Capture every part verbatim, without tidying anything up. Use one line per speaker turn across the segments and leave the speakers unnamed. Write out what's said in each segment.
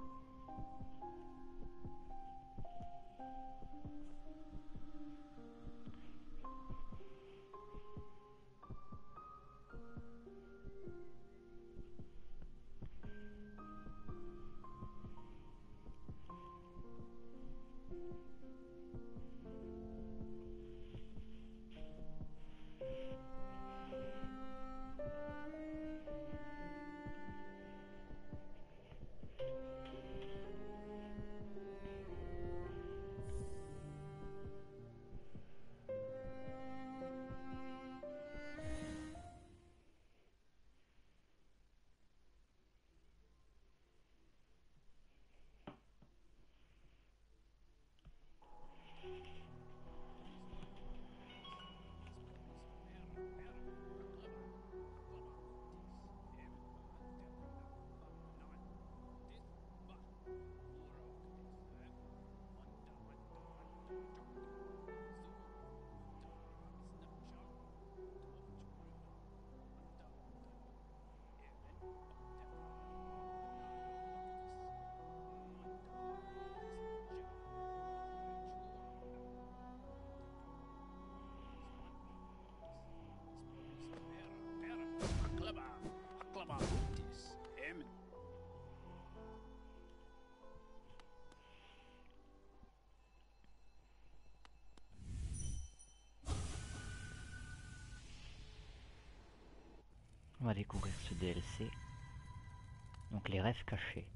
On va découvrir ce D L C. Donc les rêves cachés.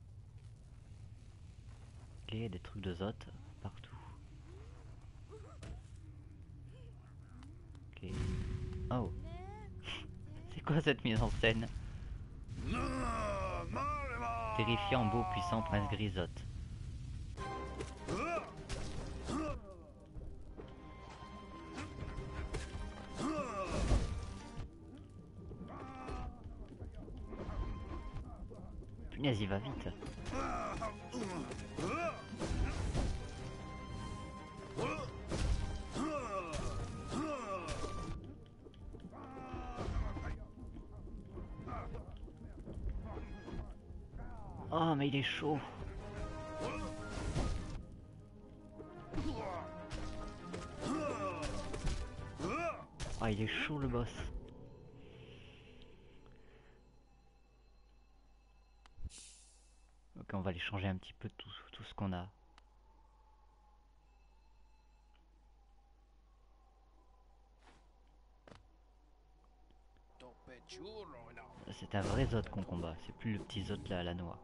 Ok, des trucs de Zot partout. Ok. Oh. C'est quoi cette mise en scène? Terrifiant, beau, puissant, prince Grisotte. Punaise, il va vite. Oh, mais il est chaud. Oh, il est chaud le boss. Ok, on va aller changer un petit peu tout, tout ce qu'on a. C'est un vrai Zot qu'on combat, c'est plus le petit Zot là à la noix.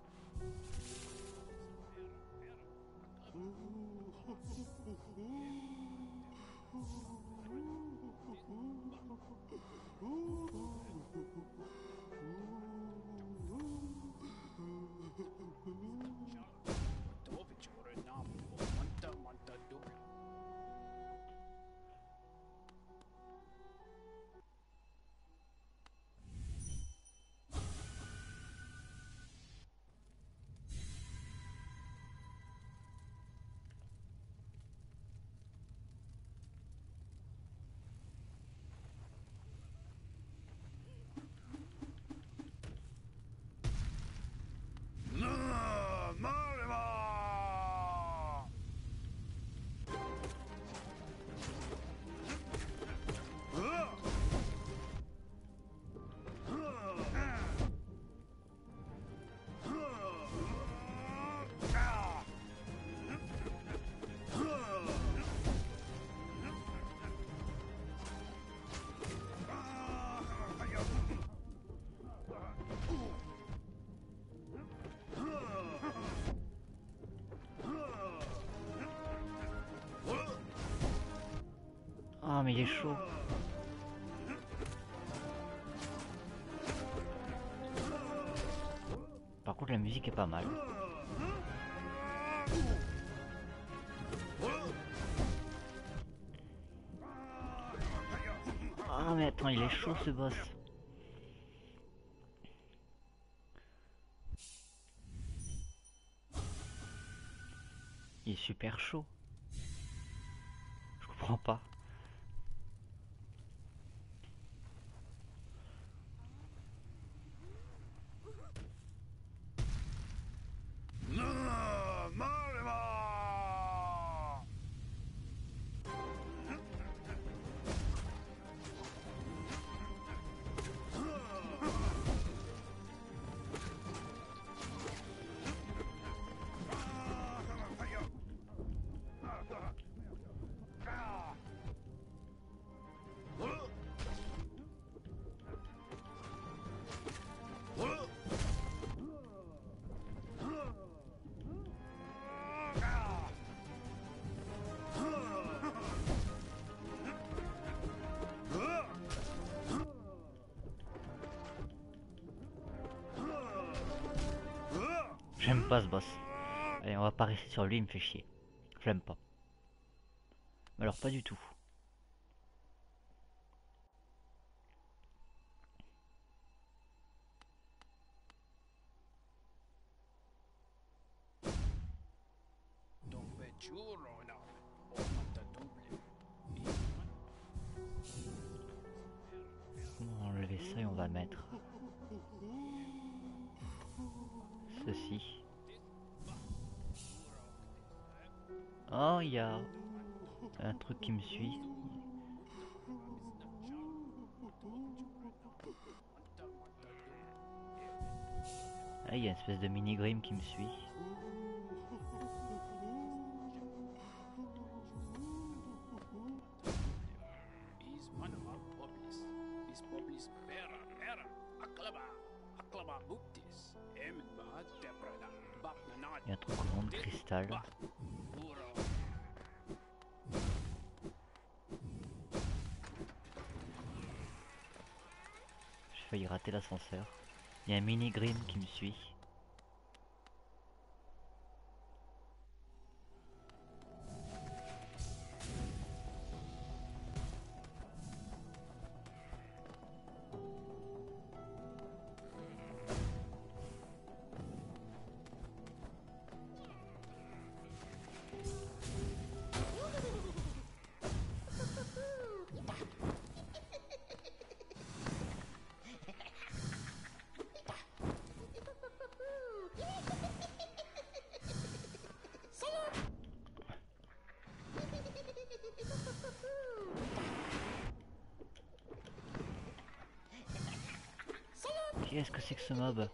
Oh, mais il est chaud. Par contre, la musique est pas mal. Ah, mais attends, il est chaud ce boss. Il est super chaud. Je comprends pas. J'aime pas ce boss. Allez, on va pas rester sur lui, il me fait chier. J'aime pas. Mais alors pas du tout. On va enlever ça et on va mettre ceci. Oh, il y a un truc qui me suit. Ah, il y a une espèce de mini-grim qui me suit. Il y a un truc au rond de cristal. J'ai failli rater l'ascenseur. Il y a un mini-grim qui me suit. Qu'est-ce que c'est que ce mob?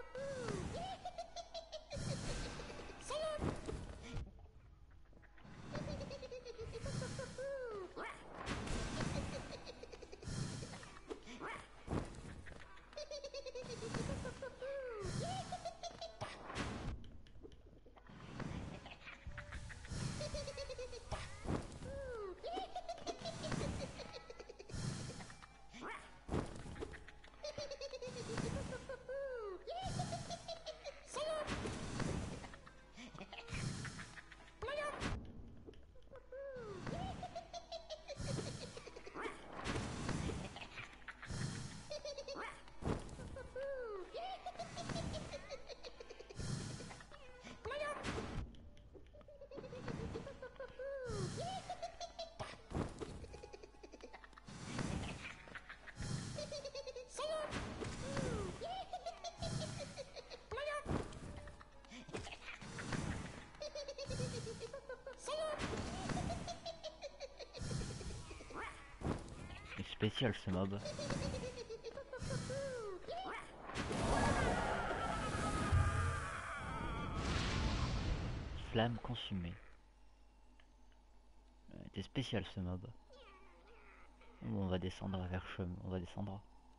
C'est spécial ce mob. Flamme consumée. C'était spécial ce mob. Bon, on va descendre vers chemin. On va descendre.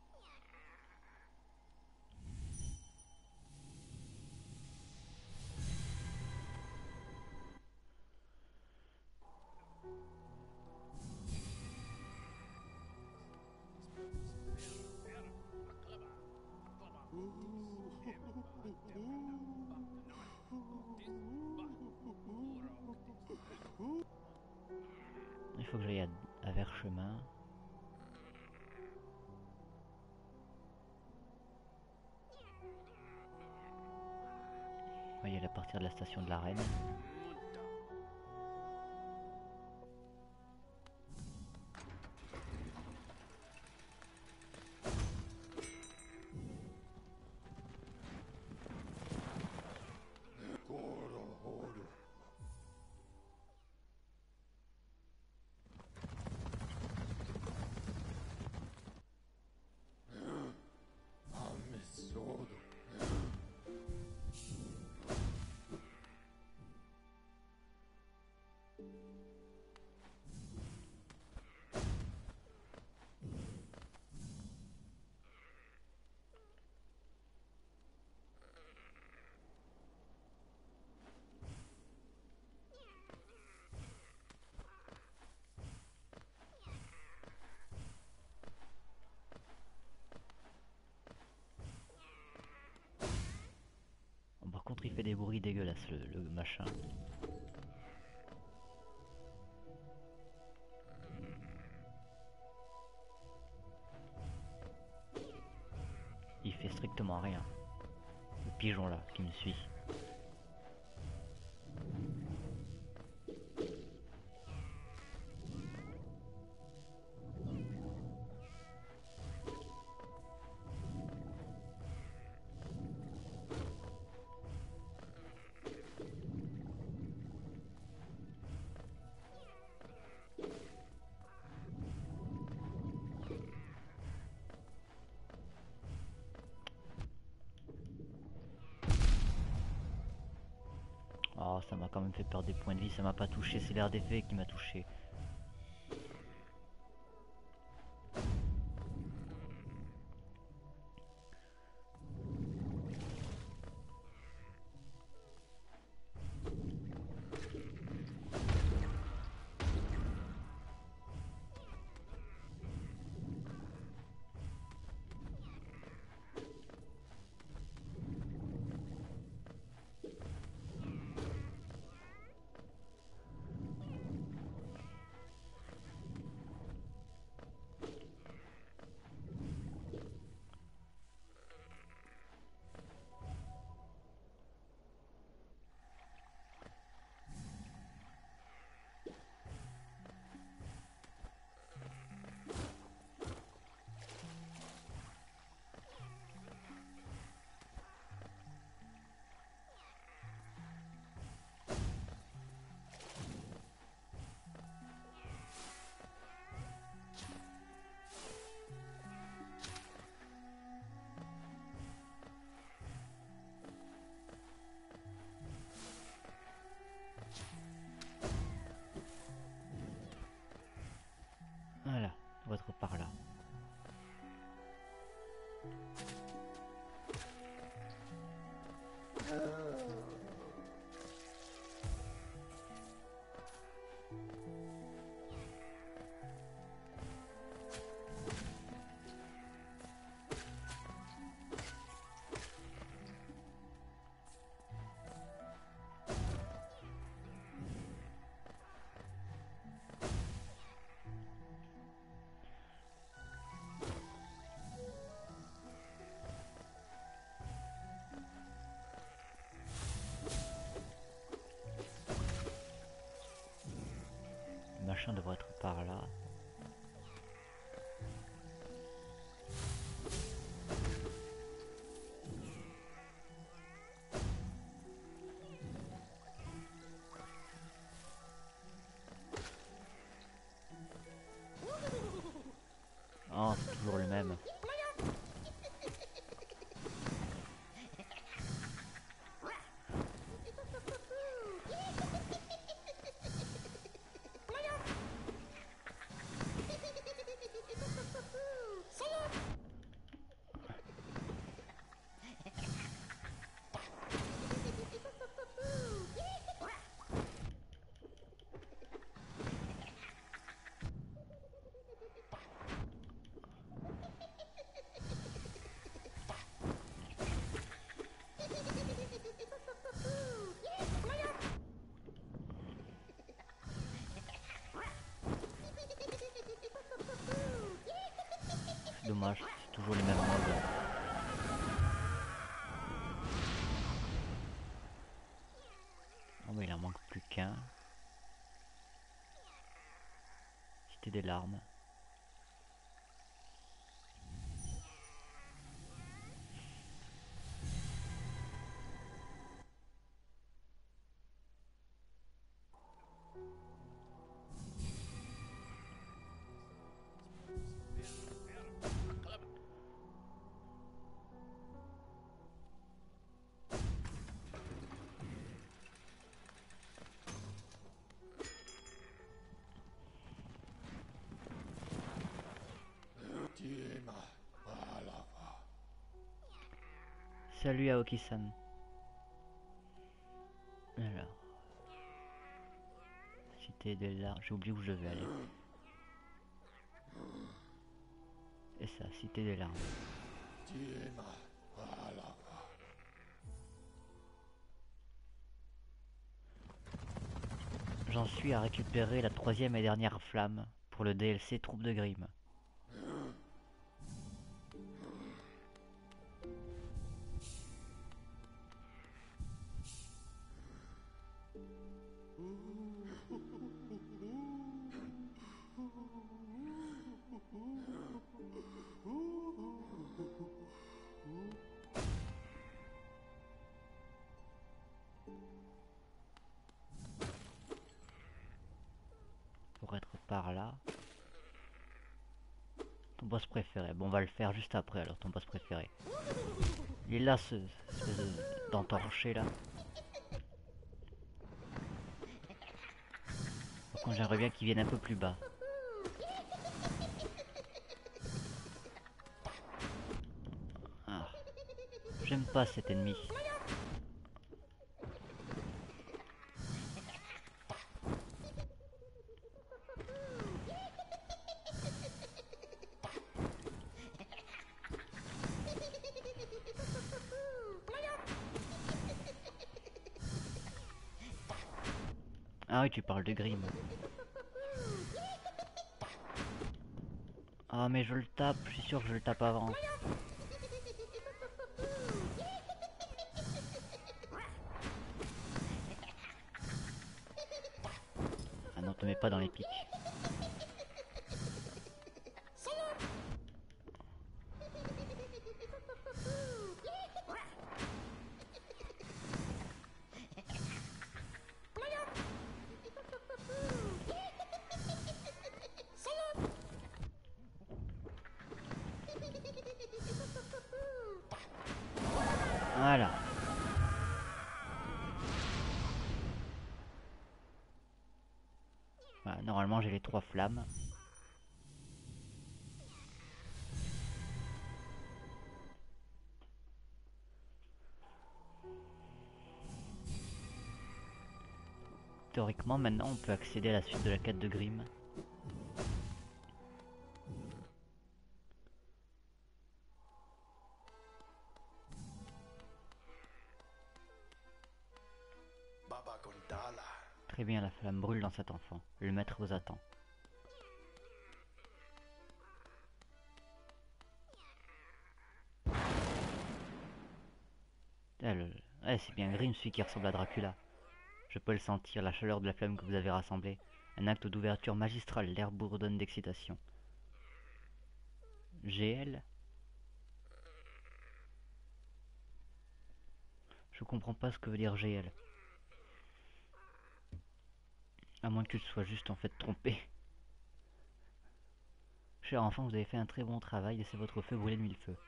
Il faut que j'aille à, à vers chemin. On va y aller à partir de la station de la Reine. des bruits dégueulasses le, le machin. Il fait strictement rien. Le pigeon là qui me suit. Oh, ça m'a quand même fait perdre des points de vie, ça m'a pas touché, c'est l'air d'effet qui m'a touché. Voilà, on va être par là. Le machin devrait être par là. Oh, c'est toujours le même. Dommage, c'est toujours les mêmes mobs. Oh mais il en manque plus qu'un. Cité des larmes. Salut Aoki-san. Alors. Cité des larmes. J'ai oublié où je devais aller. Et ça, cité des larmes. j'en suis à récupérer la troisième et dernière flamme pour le D L C Troupe de Grimm. Pour être par là. Ton boss préféré. Bon, on va le faire juste après alors, ton boss préféré. Il est là, ce espèce de- d'entorché là. Par contre, j'aimerais bien qu'il vienne un peu plus bas. Ah, j'aime pas cet ennemi. Ah oui, tu parles de Grimm. Ah mais je le tape, je suis sûr que je le tape avant. Ah non, te mets pas dans les pics. Voilà. Voilà, normalement j'ai les trois flammes. Théoriquement, maintenant on peut accéder à la suite de la quête de Grimm. Très bien, la flamme brûle dans cet enfant. Le maître vous attend. Ah, le- ouais, c'est bien Grimm, celui qui ressemble à Dracula. Je peux le sentir, la chaleur de la flamme que vous avez rassemblée. Un acte d'ouverture magistral, l'air bourdonne d'excitation. G L? Je comprends pas ce que veut dire G L. À moins que tu te sois juste en fait trompé. Cher enfant, vous avez fait un très bon travail, laissez votre feu brûler de mille feux.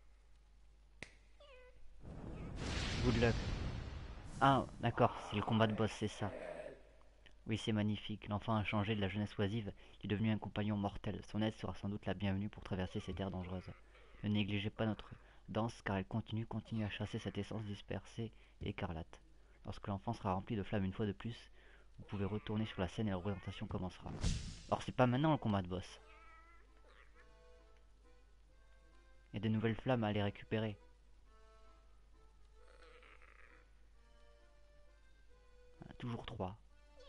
Good luck. Ah, d'accord, c'est le combat de boss, c'est ça. Oui, c'est magnifique. L'enfant a changé de la jeunesse oisive, il est devenu un compagnon mortel. Son aide sera sans doute la bienvenue pour traverser ces terres dangereuses. Ne négligez pas notre danse, car elle continue, continue à chasser cette essence dispersée et écarlate. Lorsque l'enfant sera rempli de flammes une fois de plus, vous pouvez retourner sur la scène et la représentation commencera. Or, c'est pas maintenant le combat de boss. Il y a des nouvelles flammes à aller récupérer. Ah, toujours trois.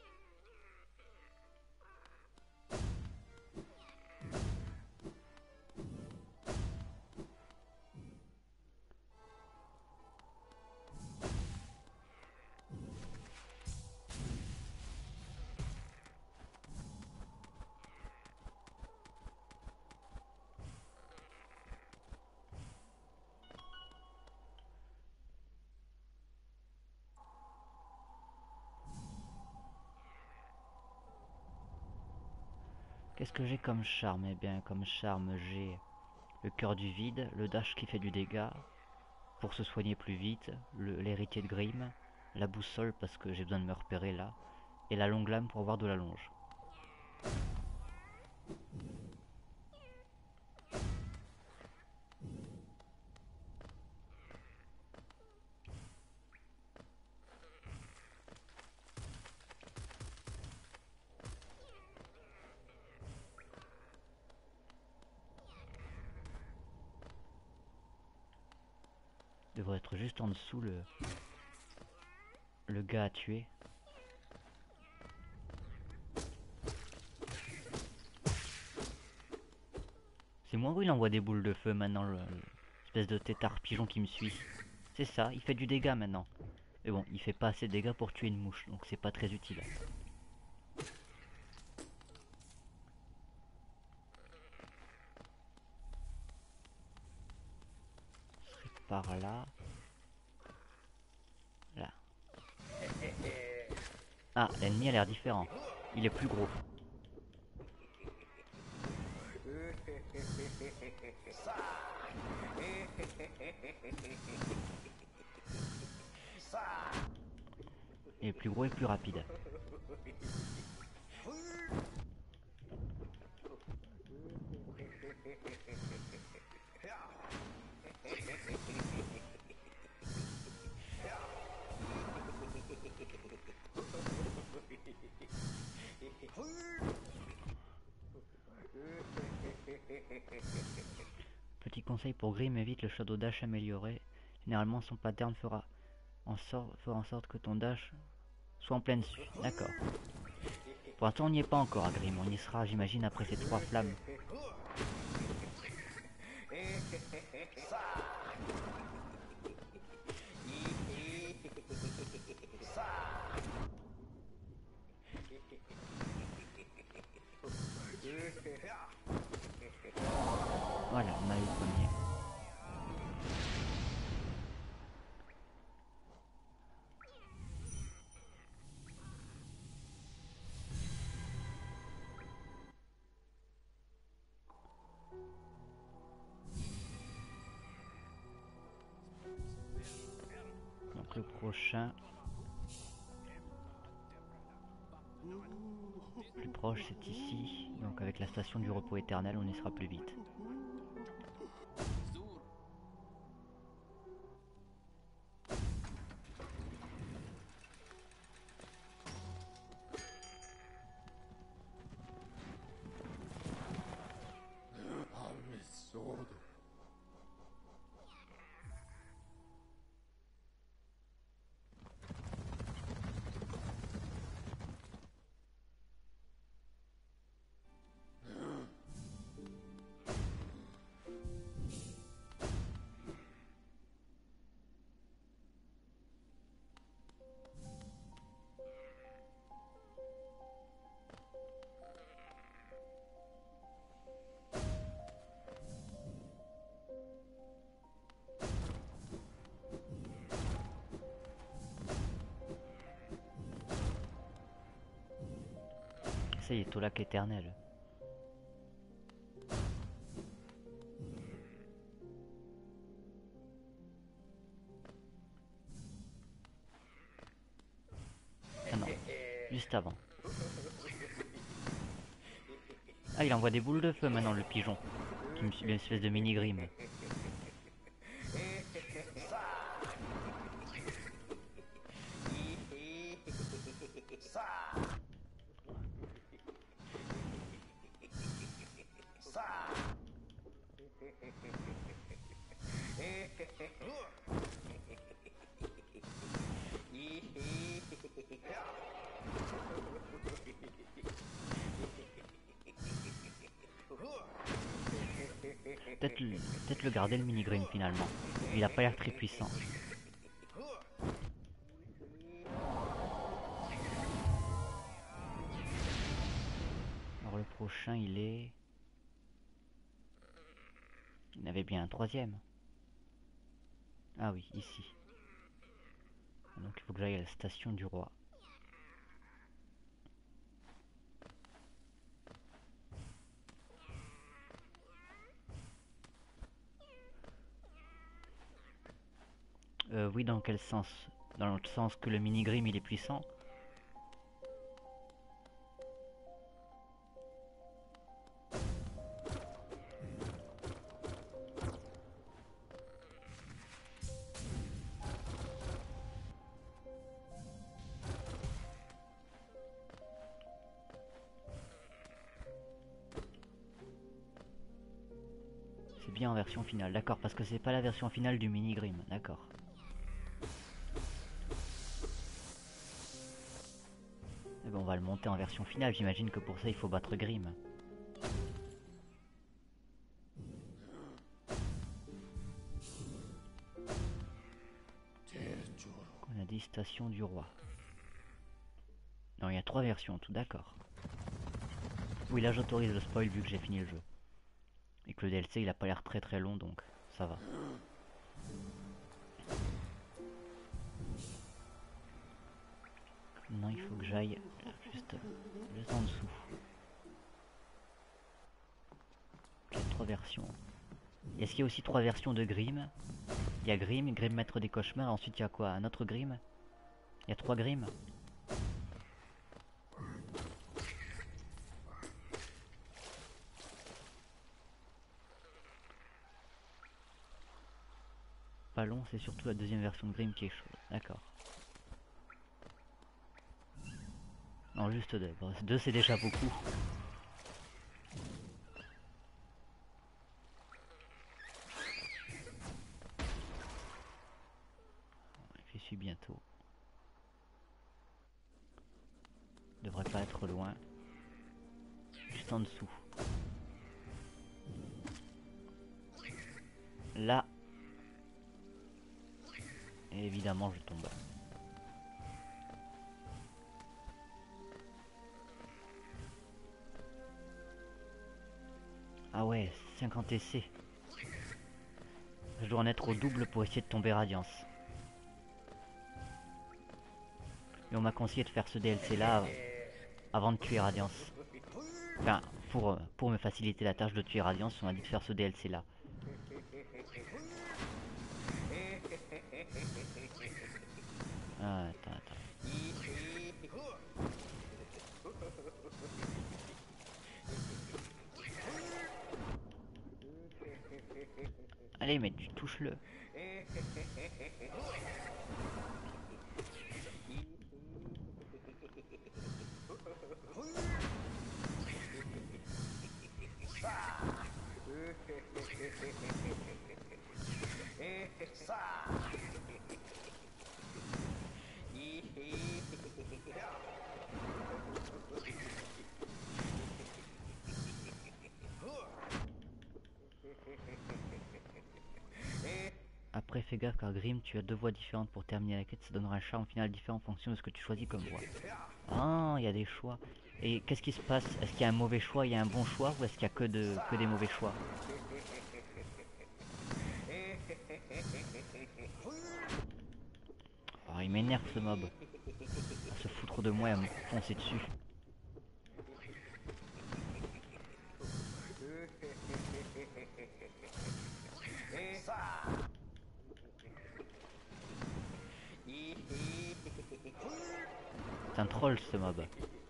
Qu'est-ce que j'ai comme charme? Eh bien, comme charme, j'ai le cœur du vide, le dash qui fait du dégât, pour se soigner plus vite, l'héritier de Grimm, la boussole parce que j'ai besoin de me repérer là, et la longue lame pour avoir de la longe. Il devrait être juste en dessous le, le gars à tuer. Dis-moi où il envoie des boules de feu maintenant, le, le- espèce de tétard pigeon qui me suit. C'est ça, il fait du dégât maintenant. Mais bon, il fait pas assez de dégâts pour tuer une mouche, donc c'est pas très utile. Par là. Là. Ah, l'ennemi a l'air différent. Il est plus gros. Il est plus gros et plus rapide. Petit conseil pour Grim, évite le Shadow Dash amélioré. Généralement son pattern fera en, sorte, fera en sorte que ton dash soit en pleine dessus. D'accord. Pour l'instant on n'y est pas encore à Grim, on y sera j'imagine après ces trois flammes. Voilà, on a eu le premier. Donc le prochain, plus proche c'est ici, donc avec la station du repos éternel on y sera plus vite. Ça y est, au lac éternel. Ah non, juste avant. Ah, il envoie des boules de feu maintenant, le pigeon. Qui me suit, une espèce de mini-grime. Peut-être le, peut-être le garder le mini-green finalement. Il a pas l'air très puissant. Alors le prochain il est... Il y en avait bien un troisième. Ah oui, ici. Donc il faut que j'aille à la station du roi. Euh, oui, dans quel sens? Dans le sens que le mini-grim il est puissant? C'est bien en version finale, d'accord, parce que c'est pas la version finale du mini-grim, d'accord. Eh ben, on va le monter en version finale, j'imagine que pour ça il faut battre Grim. Félicitations du roi. Non, il y a trois versions, tout d'accord. Oui, là j'autorise le spoil vu que j'ai fini le jeu. Et que le D L C il a pas l'air très très long, donc ça va. Maintenant il faut que j'aille juste, juste en dessous. Il y a trois versions. Est-ce qu'il y a aussi trois versions de Grimm? Il y a Grimm, Grimm maître des cauchemars, ensuite il y a quoi? Un autre Grimm? Il y a trois Grimm? Pas long, c'est surtout la deuxième version de Grimm qui est chaude. D'accord. Non, juste deux. Bon, deux c'est déjà beaucoup. J'y suis bientôt. Devrait pas être loin. Juste en dessous. Là. Et évidemment je tombe. Ah ouais, cinquante essais. Je dois en être au double pour essayer de tomber Radiance. Et on m'a conseillé de faire ce D L C là avant de tuer Radiance. Enfin, pour, pour me faciliter la tâche de tuer Radiance, on m'a dit de faire ce D L C là. Ah, attends, attends. Allez, mais tu touches le. Après fais gaffe car Grimm, tu as deux voies différentes pour terminer la quête, ça donnera un charme final différent en fonction de ce que tu choisis comme voie. Ah, il y a des choix. Et qu'est-ce qui se passe? Est-ce qu'il y a un mauvais choix, il y a un bon choix, ou est-ce qu'il y a que, de, que des mauvais choix? Oh, il m'énerve ce mob. À se foutre de moi et à me foncer dessus. C'est un troll ce mob.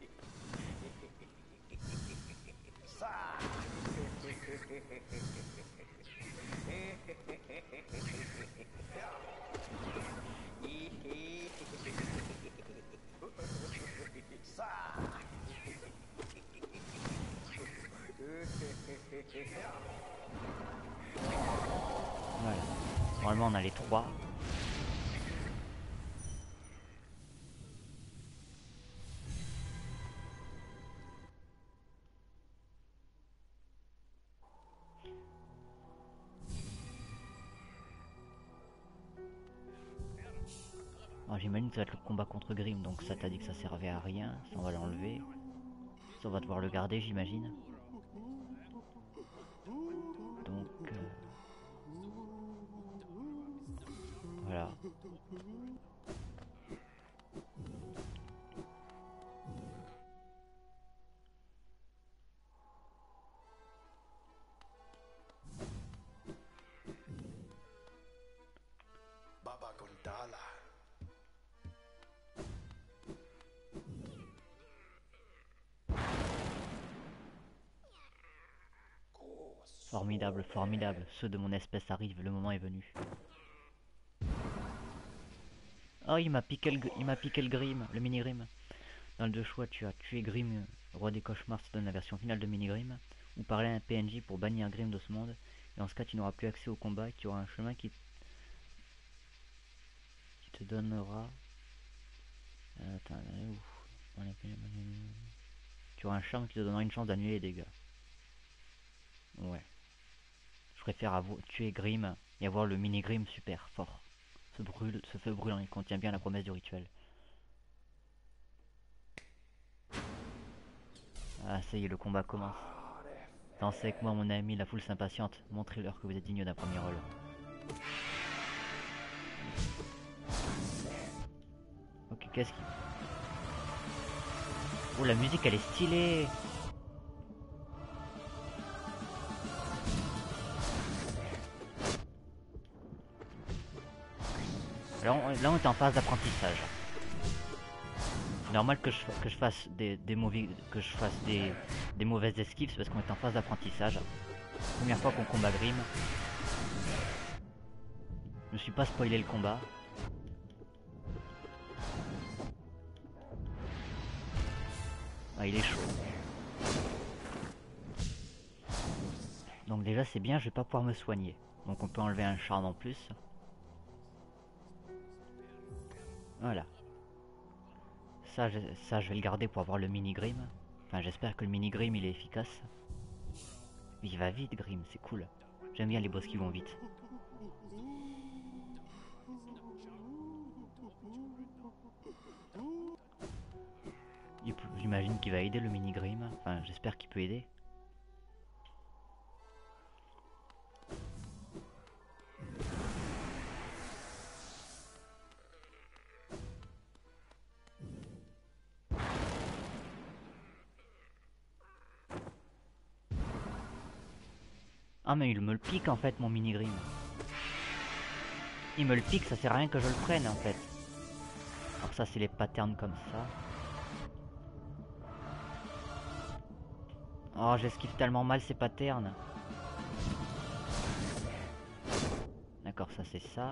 Voilà. Normalement on a les trois. J'imagine que ça va être le combat contre Grimm, donc ça t'a dit que ça servait à rien, ça on va l'enlever. Ça on va devoir le garder j'imagine. Donc euh... voilà. Formidable, formidable, ceux de mon espèce arrivent, le moment est venu. Oh, il m'a piqué le, il m'a piqué le Grimm, le mini Grimm. Dans le deux choix, tu as tué Grimm, roi des cauchemars, ça donne la version finale de mini Grimm, ou parler à un P N J pour bannir Grimm de ce monde, et en ce cas tu n'auras plus accès au combat, tu auras un chemin qui, qui te donnera... Attends, où? Tu auras un charme qui te donnera une chance d'annuler les dégâts. Ouais. Je préfère tuer Grimm et avoir le mini Grimm super fort. Ce, brûle, ce feu brûlant, il contient bien la promesse du rituel. Ah, ça y est, le combat commence. Dansez avec moi, mon ami, la foule s'impatiente. Montrez-leur que vous êtes digne d'un premier rôle. Ok, qu'est-ce qui... Oh, la musique, elle est stylée. Alors, on- là, on est en phase d'apprentissage. C'est normal que je, que je fasse des, des mauvais, que je fasse des, des mauvaises esquives, c'est parce qu'on est en phase d'apprentissage. Première fois qu'on combat Grim. Je me suis pas spoilé le combat. Ah, il est chaud. Donc déjà c'est bien, je vais pas pouvoir me soigner. Donc on peut enlever un charme en plus. Voilà. Ça je, ça, je vais le garder pour avoir le mini Grim. Enfin, j'espère que le mini Grim il est efficace. Il va vite, Grim, c'est cool. J'aime bien les boss qui vont vite. J'imagine qu'il va aider le mini Grim. Enfin, j'espère qu'il peut aider. Ah, mais il me le pique en fait, mon mini Grim. Il me le pique, ça sert à rien que je le prenne en fait. Alors ça c'est les patterns comme ça. Oh, j'esquive tellement mal ces patterns. D'accord, ça c'est ça.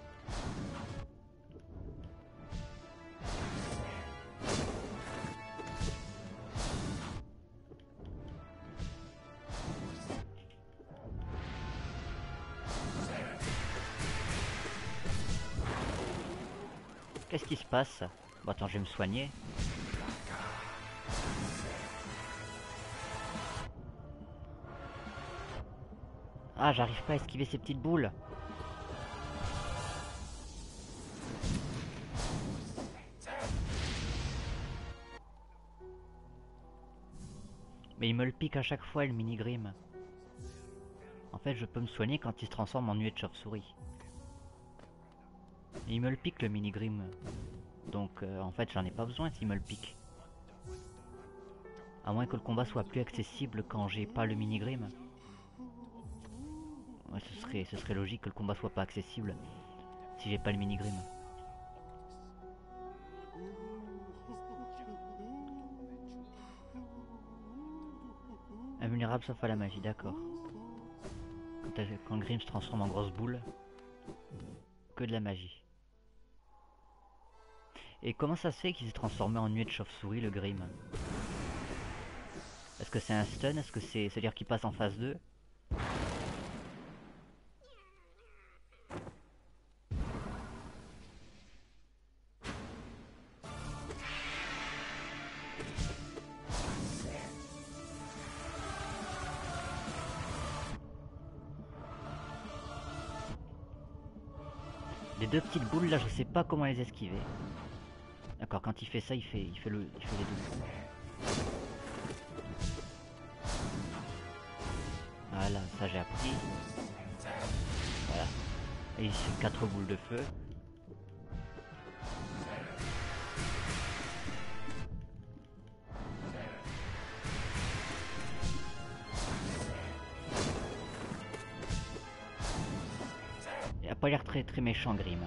Qu'est-ce qui se passe? Bon attends, je vais me soigner. Ah, j'arrive pas à esquiver ces petites boules. Mais il me le pique à chaque fois, le mini Grim. En fait, je peux me soigner quand il se transforme en nuée de chauve-souris. Et il me le pique, le mini Grim. Donc, euh, en fait, j'en ai pas besoin s'il me le pique. À moins que le combat soit plus accessible quand j'ai pas le mini Grim. Ouais, ce serait, ce serait logique que le combat soit pas accessible si j'ai pas le mini Grim. Invulnérable sauf à la magie, d'accord. Quand, quand Grim se transforme en grosse boule, que de la magie. Et comment ça se fait qu'il s'est transformé en nuée de chauve-souris, le Grim? Est-ce que c'est un stun? Est-ce que c'est... C'est-à-dire qu'il passe en phase deux? Les deux petites boules là, je sais pas comment les esquiver. D'accord, quand il fait ça, il fait, il fait, le, il fait les deux. Voilà, ça j'ai appris. Voilà. Et il fait quatre boules de feu. Il a pas l'air très très méchant, Grim.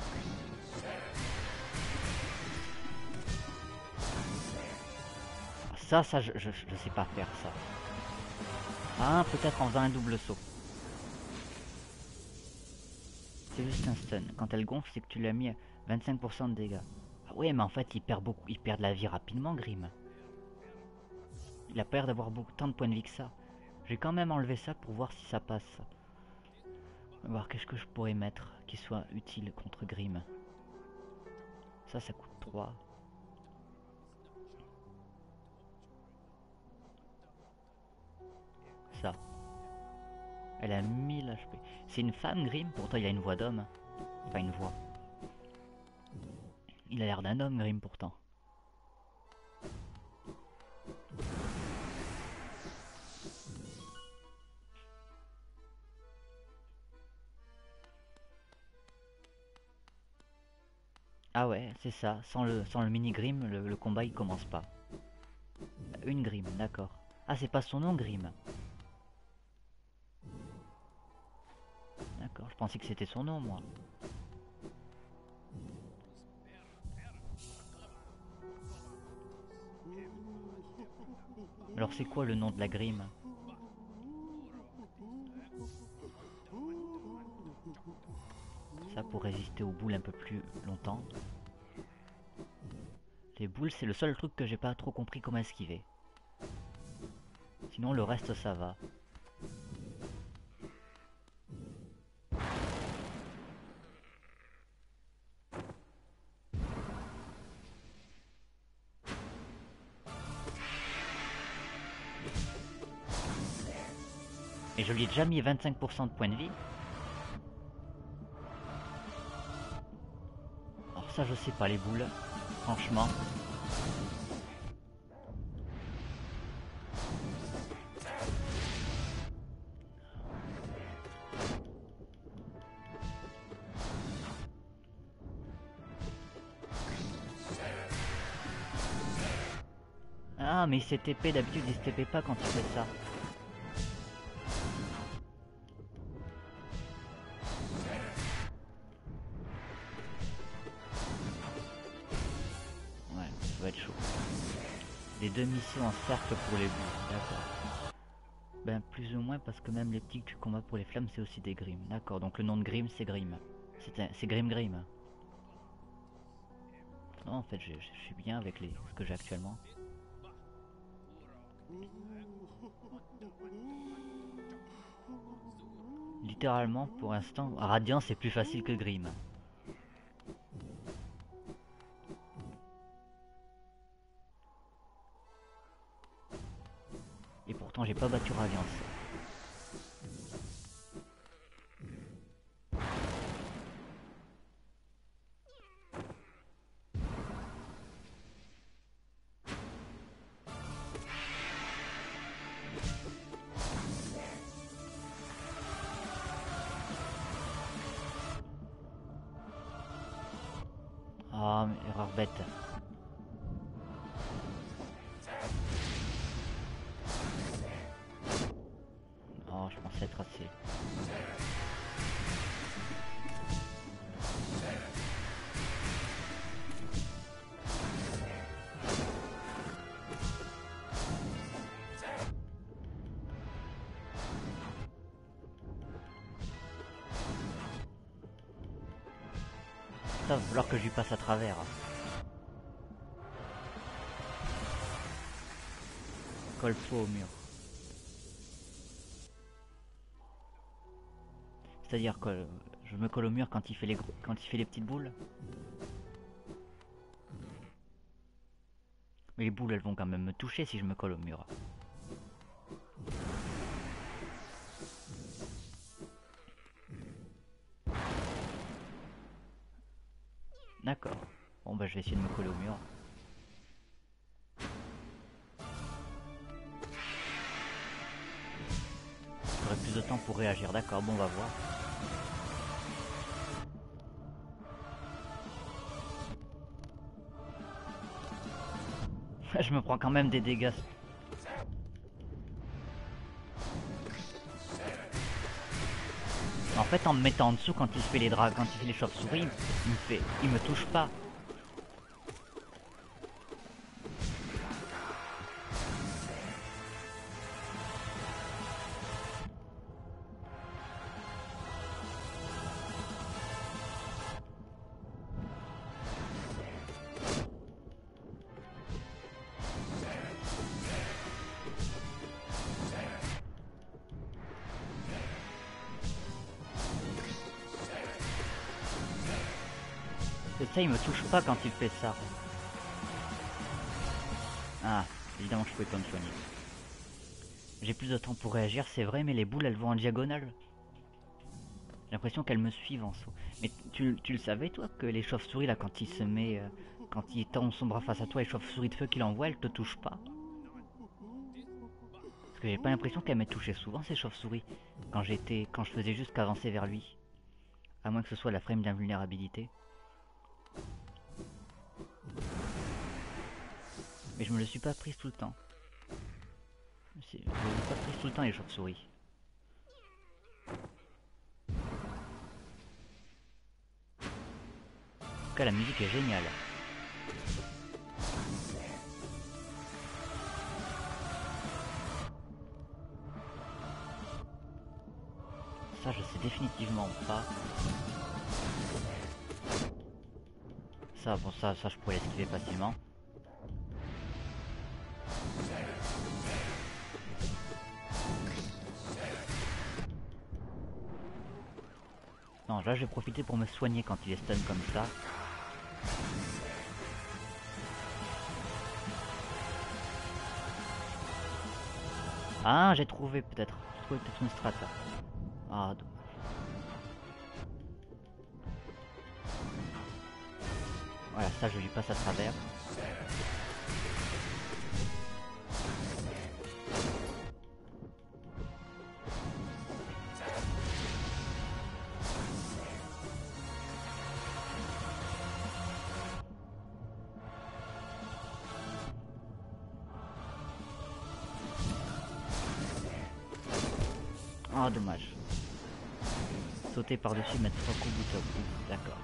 Ça, ça, je, je, je sais pas faire ça. Ah, peut-être en faisant un double saut. C'est juste un stun. Quand elle gonfle, c'est que tu l'as mis à vingt-cinq pour cent de dégâts. Ah ouais, mais en fait, il perd beaucoup, il perd de la vie rapidement, Grim. Il a pas l'air d'avoir beaucoup tant de points de vie que ça. Je vais quand même enlever ça pour voir si ça passe. On va voir qu'est-ce que je pourrais mettre qui soit utile contre Grim. Ça, ça coûte trois. Ça. Elle a mille H P. C'est une femme, Grim, pourtant il a une voix d'homme. Enfin, une voix. Il a l'air d'un homme, Grim, pourtant. Ah ouais, c'est ça. Sans le, sans le mini Grim, le, le combat il commence pas. Une Grim, d'accord. Ah, c'est pas son nom, Grim. D'accord, je pensais que c'était son nom, moi. Alors c'est quoi le nom de la Grim? Ça pour résister aux boules un peu plus longtemps. Les boules, c'est le seul truc que j'ai pas trop compris comment esquiver. Sinon le reste ça va. Et je lui ai déjà mis vingt-cinq pour cent de points de vie. Alors ça je sais pas les boules, franchement. Ah mais il s'est T P, d'habitude il se T P pas quand il fait ça. Ouais, ça va être chaud. Des demi-sauts en cercle pour les boules, d'accord. Ben plus ou moins parce que même les petits que tu combats pour les flammes c'est aussi des Grim. D'accord, donc le nom de Grim c'est Grim. C'est Grim Grim. Non en fait je, je suis bien avec les, ce que j'ai actuellement. Littéralement pour l'instant Radiant c'est plus facile que Grim. Et pourtant j'ai pas battu Radiance. Ah, mais erreur bête. Oh, je pensais être assez. Ça va falloir que je lui passe à travers. Colle-toi au mur. C'est-à-dire que je me colle au mur quand il fait les gros... quand il fait les petites boules. Mais les boules elles vont quand même me toucher si je me colle au mur. D'accord. Bon bah je vais essayer de me coller au mur. J'aurai plus de temps pour réagir, d'accord, bon on va voir. Je me prends quand même des dégâts. En fait en me mettant en dessous quand il fait les drags, quand il fait les chauves-souris, il me fait. il me touche pas. Et ça il me touche pas quand il fait ça. Ah, évidemment je pouvais pas me soigner. J'ai plus de temps pour réagir, c'est vrai, mais les boules elles vont en diagonale. J'ai l'impression qu'elles me suivent en saut. Mais tu, tu le savais toi que les chauves-souris là quand il se met... euh, quand il tend son bras face à toi, les chauves-souris de feu qu'il envoie, elles te touchent pas. Parce que j'ai pas l'impression qu'elles m'aient touché souvent ces chauves-souris. Quand j'étais. Quand je faisais juste qu'avancer vers lui. À moins que ce soit la frame d'invulnérabilité. Mais je me le suis pas prise tout le temps. Je me l'ai pas prise tout le temps les chauves-souris. En tout cas la musique est géniale. Ça je sais définitivement pas. Ça bon ça, ça je pourrais l'esquiver facilement. Non, là je vais profiter pour me soigner quand il est stun comme ça. Ah, j'ai trouvé peut-être. J'ai trouvé peut-être une strat là. Ah, dommage. Voilà, ça je lui passe à travers. Oh, dommage. Sauter par-dessus, mettre trois coups bout à bout. D'accord.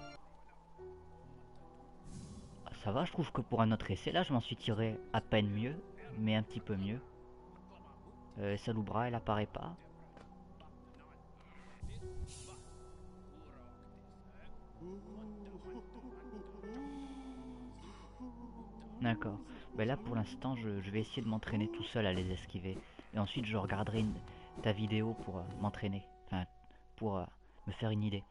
Ça va, je trouve que pour un autre essai, là, je m'en suis tiré à peine mieux, mais un petit peu mieux. Euh, Salubra, elle apparaît pas. D'accord. Ben là, pour l'instant, je, je vais essayer de m'entraîner tout seul à les esquiver. Et ensuite, je regarderai une, ta vidéo pour euh, m'entraîner. Enfin, pour euh, me faire une idée.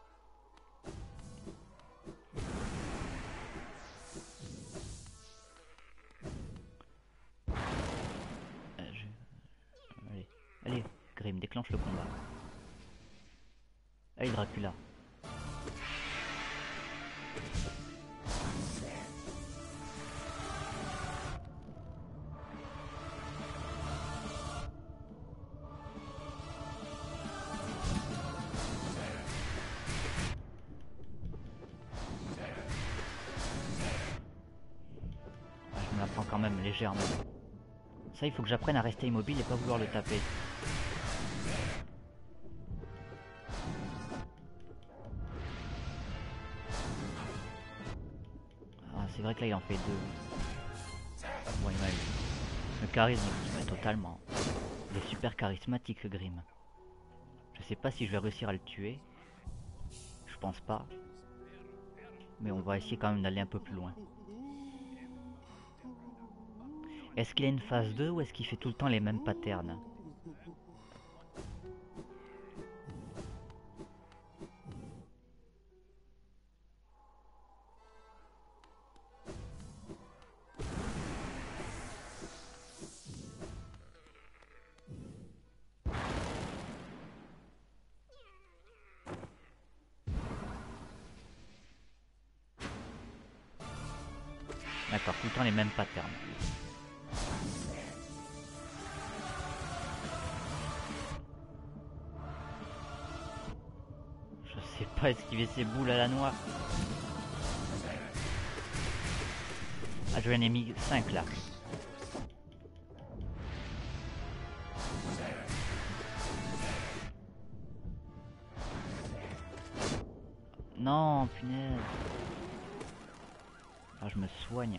Euh, je... Allez, allez, Grim, déclenche le combat. Allez, Dracula. Je me la prends quand même légèrement. Ça, il faut que j'apprenne à rester immobile et pas vouloir le taper. Ah, c'est vrai que là, il en fait deux. Bon, il m'a eu. Le charisme, mais totalement. Il est super charismatique, Grim. Je sais pas si je vais réussir à le tuer. Je pense pas. Mais on va essayer quand même d'aller un peu plus loin. Est-ce qu'il a une phase deux ou est-ce qu'il fait tout le temps les mêmes patterns? D'accord, tout le temps les mêmes patterns. Je sais pas esquiver ces boules à la noix. Ah, je l'ai mis cinq là. Non, punaise. Ah, je me soigne.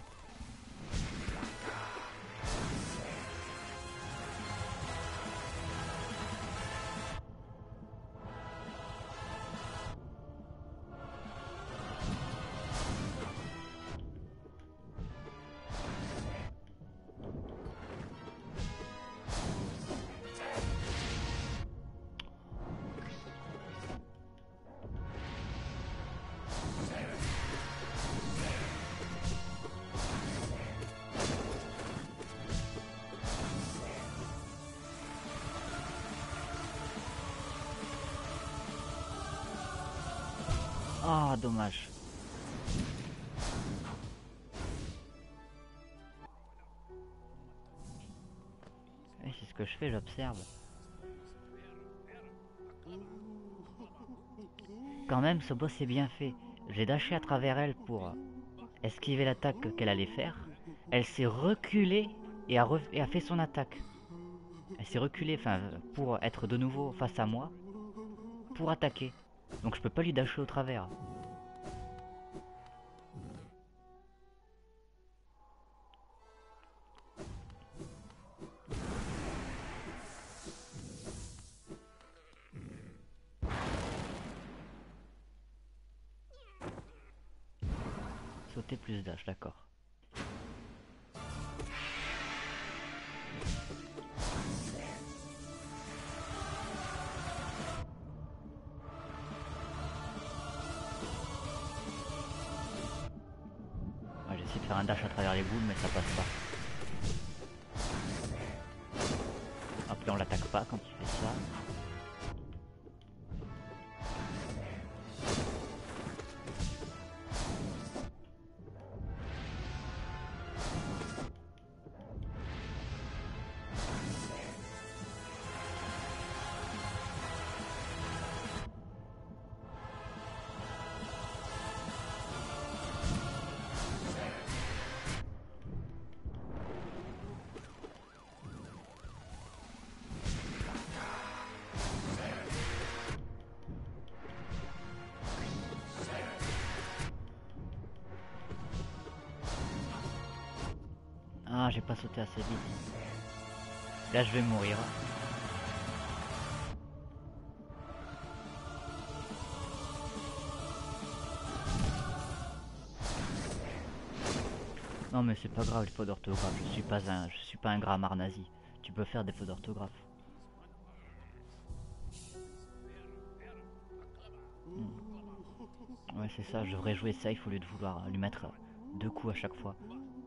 Ah, dommage. Et c'est ce que je fais, j'observe. Quand même, ce boss est bien fait. J'ai dashé à travers elle pour esquiver l'attaque qu'elle allait faire. Elle s'est reculée et a, et a fait son attaque. Elle s'est reculée enfin, pour être de nouveau face à moi, pour attaquer. Donc je peux pas lui dasher au travers. Sauter plus dash, d'accord. Ouais, j'essaie de faire un dash à travers les boules, mais ça passe pas. Après on l'attaque pas quand il fait ça. Ah, j'ai pas sauté assez vite. Là, je vais mourir. Non, mais c'est pas grave les fautes d'orthographe. Je suis pas un, je suis pas un grammaire nazi. Tu peux faire des fautes d'orthographe. Hmm. Ouais, c'est ça. Je devrais jouer safe au lieu de vouloir lui mettre deux coups à chaque fois.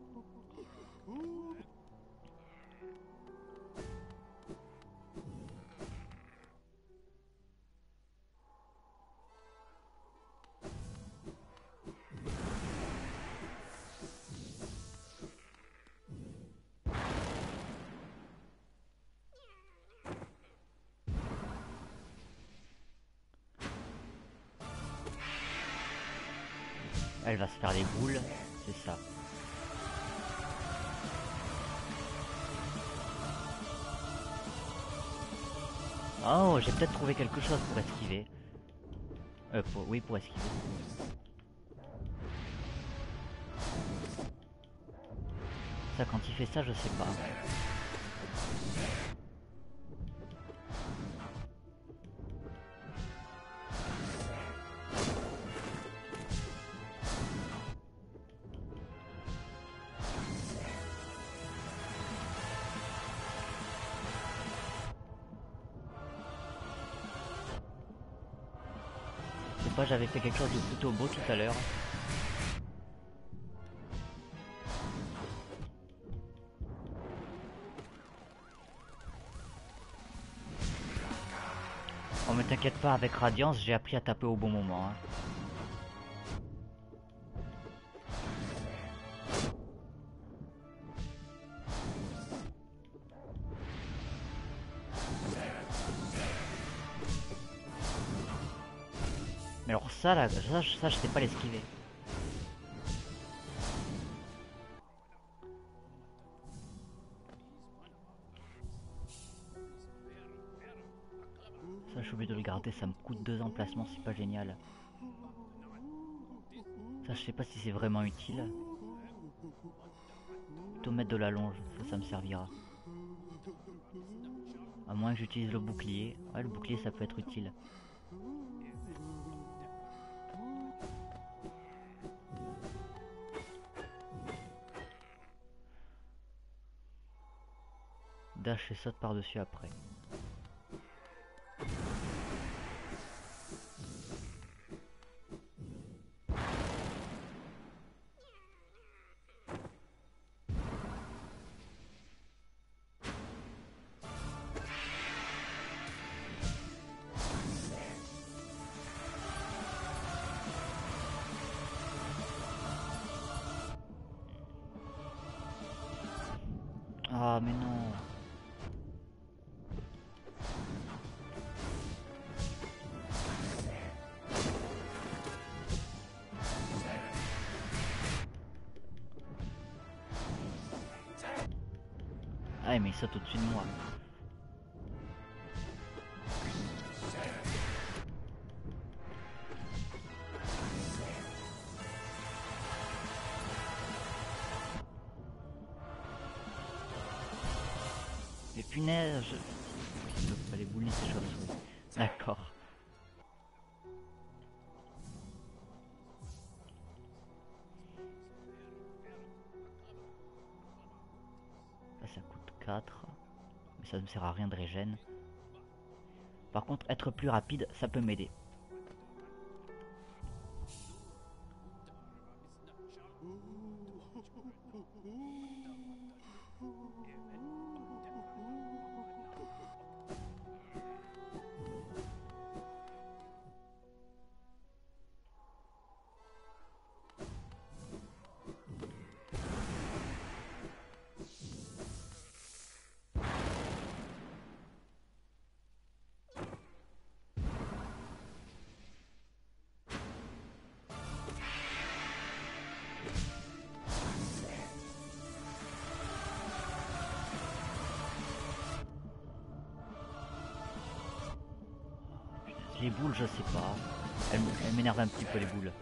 Elle va se faire les boules, c'est ça. Oh, j'ai peut-être trouvé quelque chose pour esquiver. Euh, pour, oui, pour esquiver. Ça, quand il fait ça, je sais pas. Je sais pas, j'avais fait quelque chose de plutôt beau tout à l'heure. Oh mais t'inquiète pas, avec Radiance, j'ai appris à taper au bon moment. Hein. Mais alors ça, là, ça, ça je sais pas l'esquiver. Ça, je suis obligé de le garder, ça me coûte deux emplacements, c'est pas génial. Ça, je sais pas si c'est vraiment utile. Plutôt mettre de la longe, ça, ça me servira. À moins que j'utilise le bouclier. Ouais, le bouclier, ça peut être utile. Dash et saute par-dessus après. pas, mais non. Ah mais il saute au-dessus de moi. Mais punaise, je... les boules ni ces chauves-souris. D'accord. Là ça coûte quatre. Mais ça ne me sert à rien de régène. Par contre, être plus rapide, ça peut m'aider. Les boules, je sais pas. Elles, elles m'énervent un petit peu, les boules.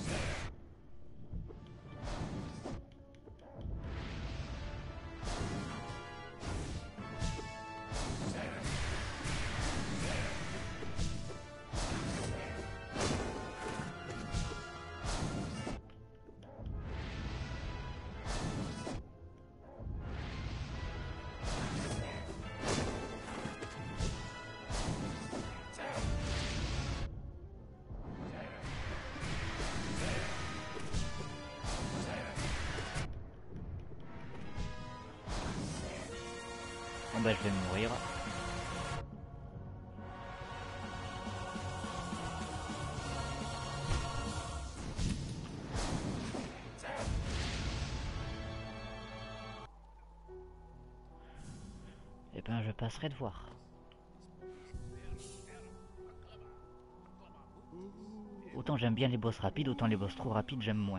Bon bah je vais mourir. Et ben je passerai de voir. Autant j'aime bien les boss rapides, autant les boss trop rapides j'aime moins.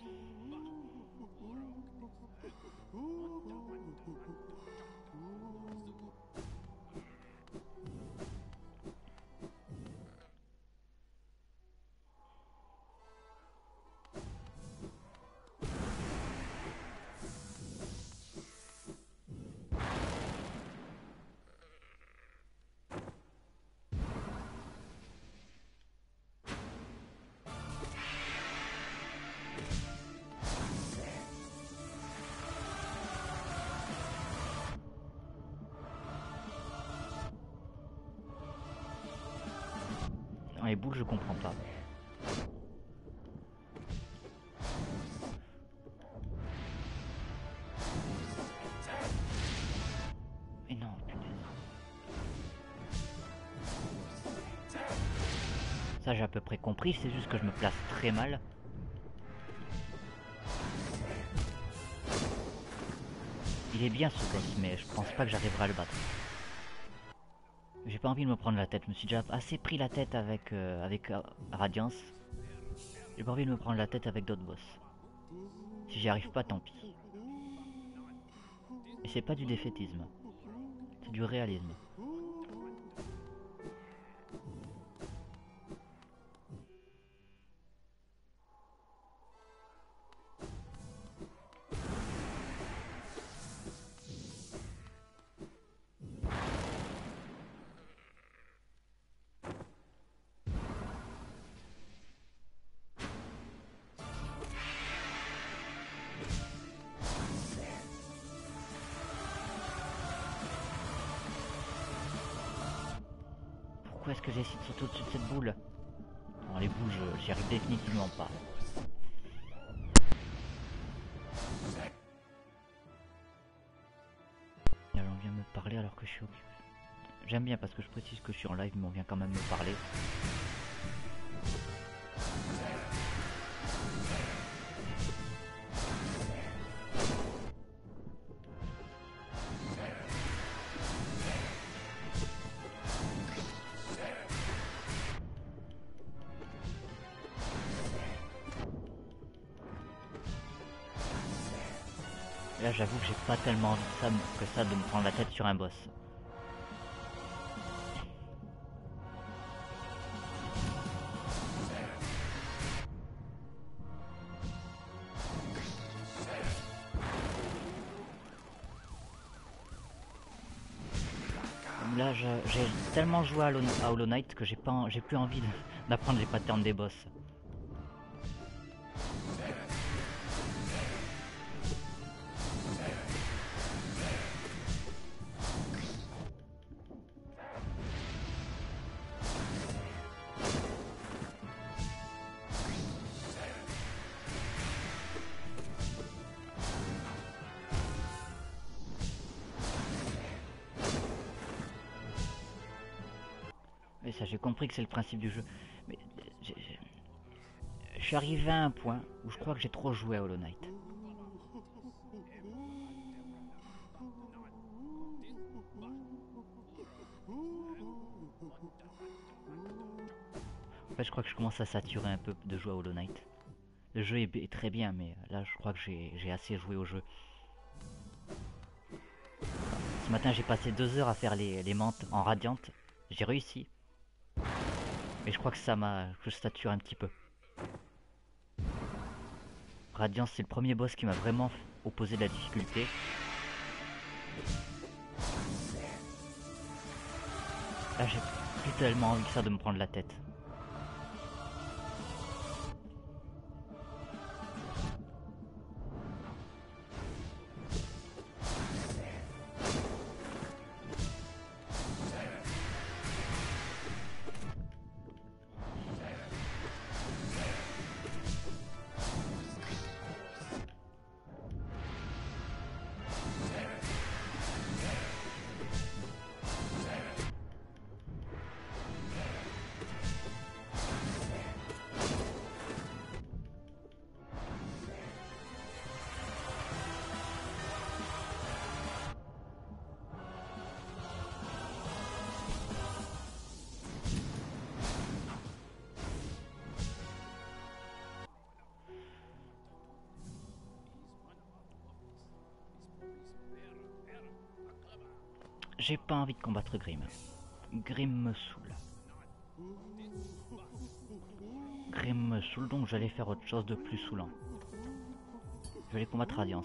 Dans les boules je comprends pas. Mais non, punaise. Ça j'ai à peu près compris, c'est juste que je me place très mal. Il est bien ce boss, mais je pense pas que j'arriverai à le battre. J'ai pas envie de me prendre la tête, je me suis déjà assez pris la tête avec, euh, avec euh, Radiance. J'ai pas envie de me prendre la tête avec d'autres boss. Si j'y arrive pas, tant pis. Et c'est pas du défaitisme, c'est du réalisme. Pourquoi est-ce que j'essaie de sauter au-dessus de cette boule? Non, les boules, j'y arrive définitivement pas. Et on vient me parler alors que je suis occupé. J'aime bien parce que je précise que je suis en live, mais on vient quand même me parler. Là j'avoue que j'ai pas tellement envie de ça, que ça de me prendre la tête sur un boss. Là j'ai tellement joué à Hollow, à Hollow Knight que j'ai pas j'ai plus envie d'apprendre les patterns des boss. Mais ça j'ai compris que c'est le principe du jeu. Mais je suis arrivé à un point où je crois que j'ai trop joué à Hollow Knight. En fait je crois que je commence à saturer un peu de jouer à Hollow Knight. Le jeu est, est très bien mais là je crois que j'ai assez joué au jeu. Ce matin j'ai passé deux heures à faire les, les menthes en radiante. J'ai réussi. Mais je crois que ça m'a... je sature un petit peu. Radiance c'est le premier boss qui m'a vraiment opposé de la difficulté. Là j'ai plus tellement envie que ça de me prendre la tête. J'ai pas envie de combattre Grim. Grim me saoule. Grim me saoule donc j'allais faire autre chose de plus saoulant. Je vais aller combattre Radiance.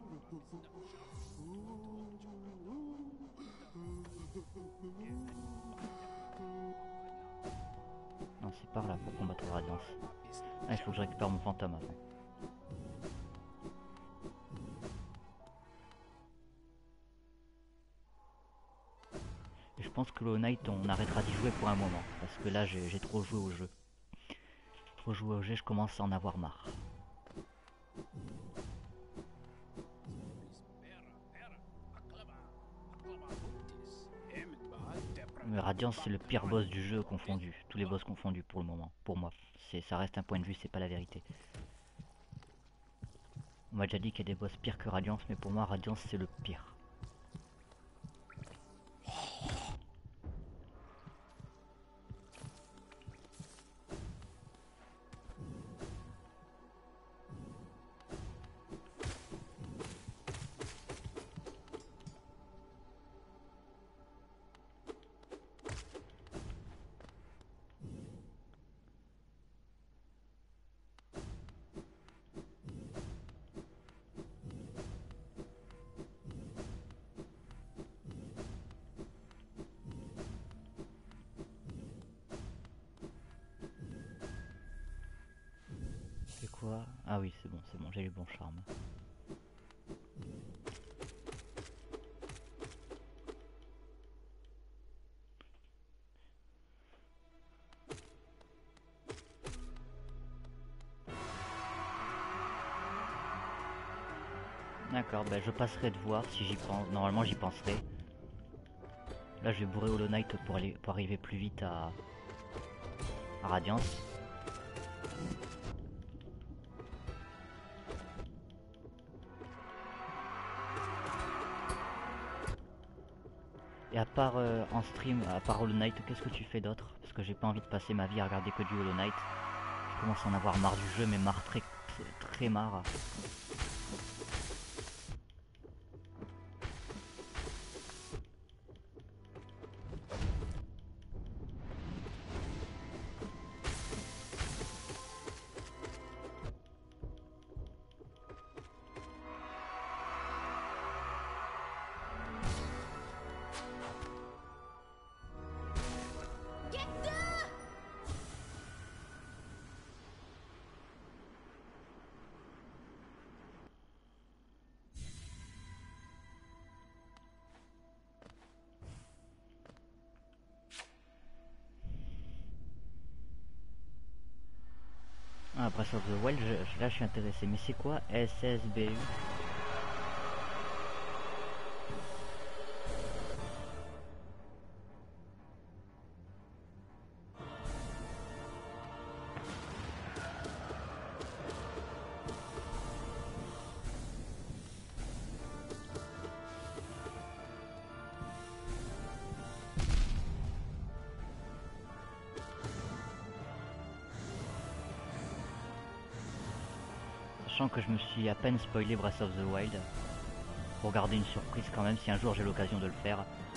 Non c'est par là pour combattre Radiance. Ah, il faut que je récupère mon fantôme avant. Je pense que Hollow Knight on arrêtera d'y jouer pour un moment parce que là j'ai trop joué au jeu. Trop joué au jeu, je commence à en avoir marre. Mais Radiance c'est le pire boss du jeu confondu, tous les boss confondus pour le moment, pour moi. Ça reste un point de vue, c'est pas la vérité. On m'a déjà dit qu'il y a des boss pires que Radiance, mais pour moi Radiance c'est le pire. Quoi? Ah oui c'est bon, c'est bon, j'ai les bons charmes. D'accord, ben je passerai de voir si j'y pense. Normalement j'y penserai. Là je vais bourrer Hollow Knight pour, aller, pour arriver plus vite à, à Radiance. Et à part euh, en stream, à part Hollow Knight, qu'est-ce que tu fais d'autre? Parce que j'ai pas envie de passer ma vie à regarder que du Hollow Knight. Je commence à en avoir marre du jeu, mais marre très très, très marre. Ah, Breath of the Wild, je, là je suis intéressé. Mais c'est quoi S S B U? Sachant que je me suis à peine spoilé Breath of the Wild, pour garder une surprise quand même si un jour j'ai l'occasion de le faire.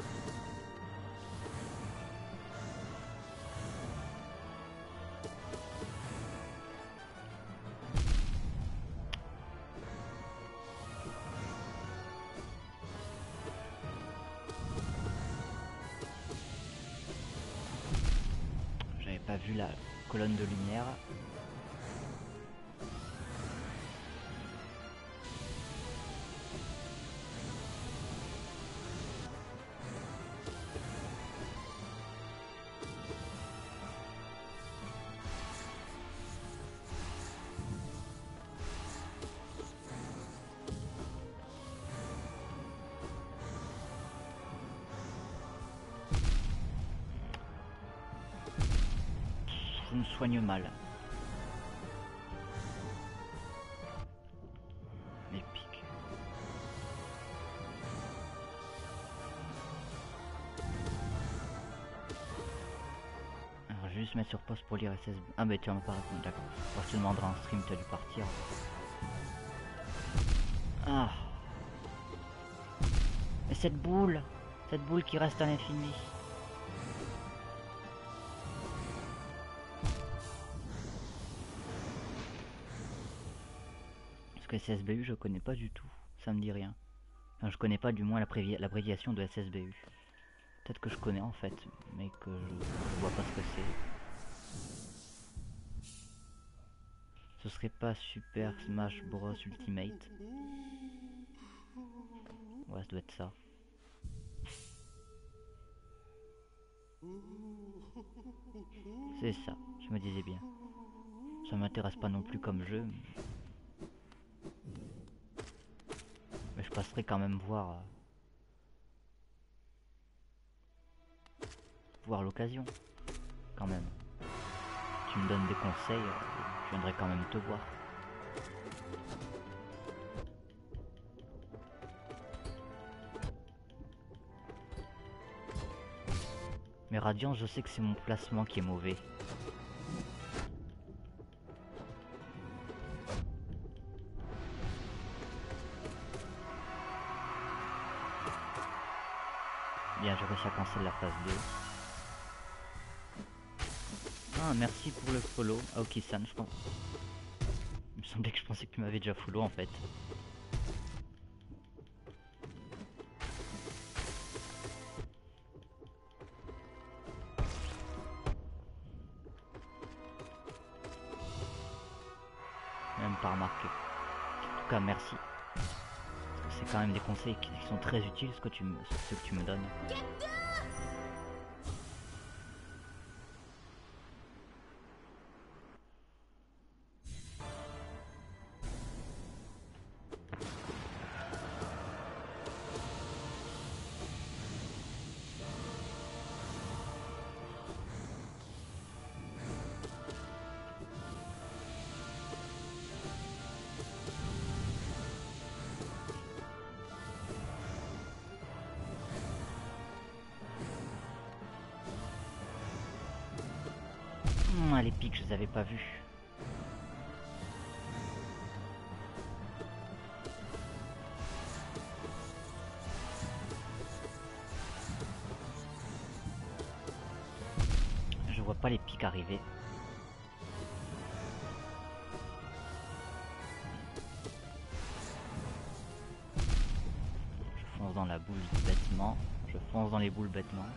J'avais pas vu la colonne de lumière. Je me soigne mal. Épique. Alors je vais juste mettre sur pause pour lire S S B. Ah mais tu en as pas répondu, d'accord. Alors je te demanderai en stream, tu as dû partir. Ah. Mais cette boule, cette boule qui reste à l'infini. Parce que S S B U je connais pas du tout, ça me dit rien. Enfin, je connais pas du moins l'abréviation de S S B U. Peut-être que je connais en fait, mais que je, je vois pas ce que c'est. Ce serait pas Super Smash Bros Ultimate? Ouais, ça doit être ça. C'est ça, je me disais bien. Ça m'intéresse pas non plus comme jeu. Mais je passerai quand même voir... Euh, voir l'occasion. Quand même. Tu me donnes des conseils, euh, je viendrai quand même te voir. Mais Radiant, je sais que c'est mon placement qui est mauvais. Bien, j'ai réussi à cancel la phase deux. Ah, merci pour le follow. Ah, ok, San, je pense. Il me semblait que je pensais que tu m'avais déjà follow en fait. Même pas remarqué. En tout cas, merci. Parce que c'est quand même des conseils qui, qui sont très utiles, ce que tu me, ce que tu me donnes. Hum, les pics, je les avais pas vus. Je vois pas les pics arriver. Je fonce dans la boule bêtement. Je fonce dans les boules bêtement.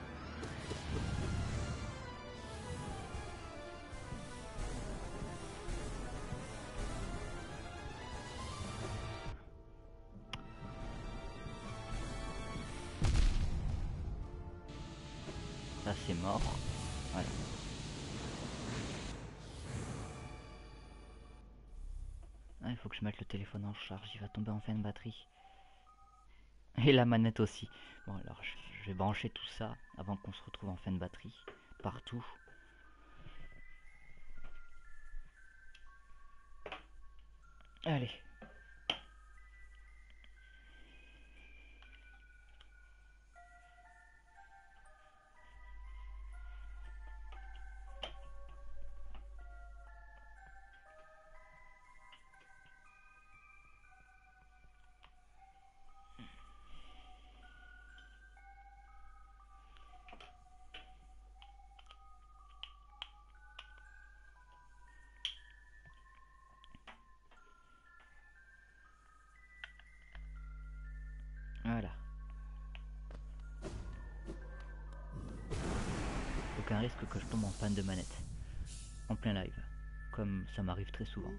Ça c'est mort. Voilà. Ah, il faut que je mette le téléphone en charge, il va tomber en fin de batterie. Et la manette aussi. Bon alors je, je vais brancher tout ça avant qu'on se retrouve en fin de batterie. Partout. Allez. Voilà. Aucun risque que je tombe en panne de manette. En plein live. Comme ça m'arrive très souvent.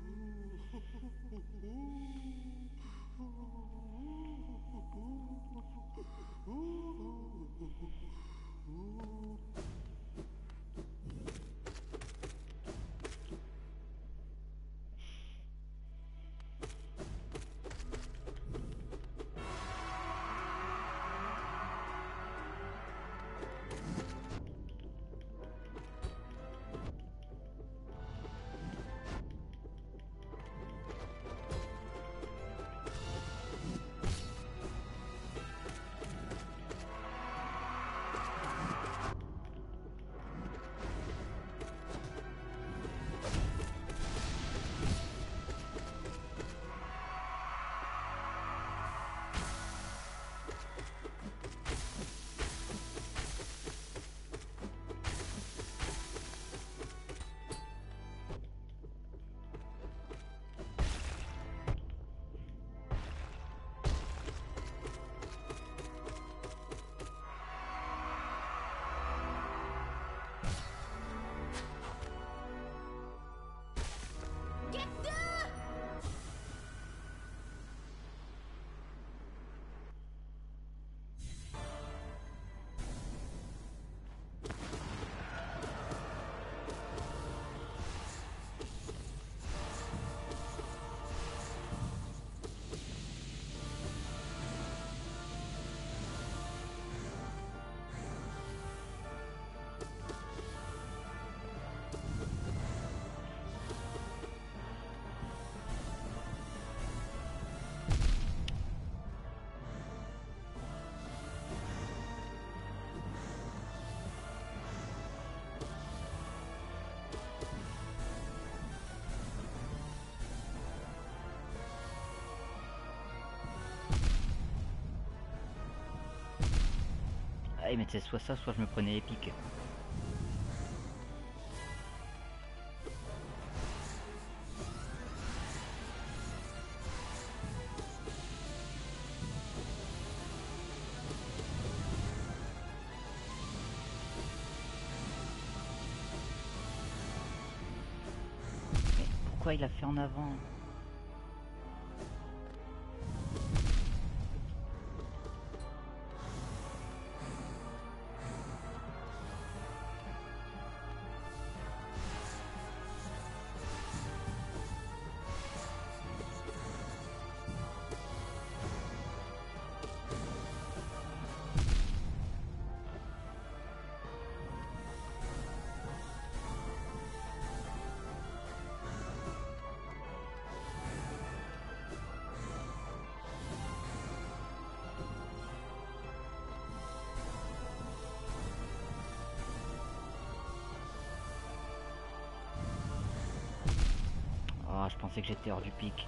Ah, mais c'est soit ça, soit je me prenais épique. Mais pourquoi il a fait en avant? Ah, je pensais que j'étais hors du pic.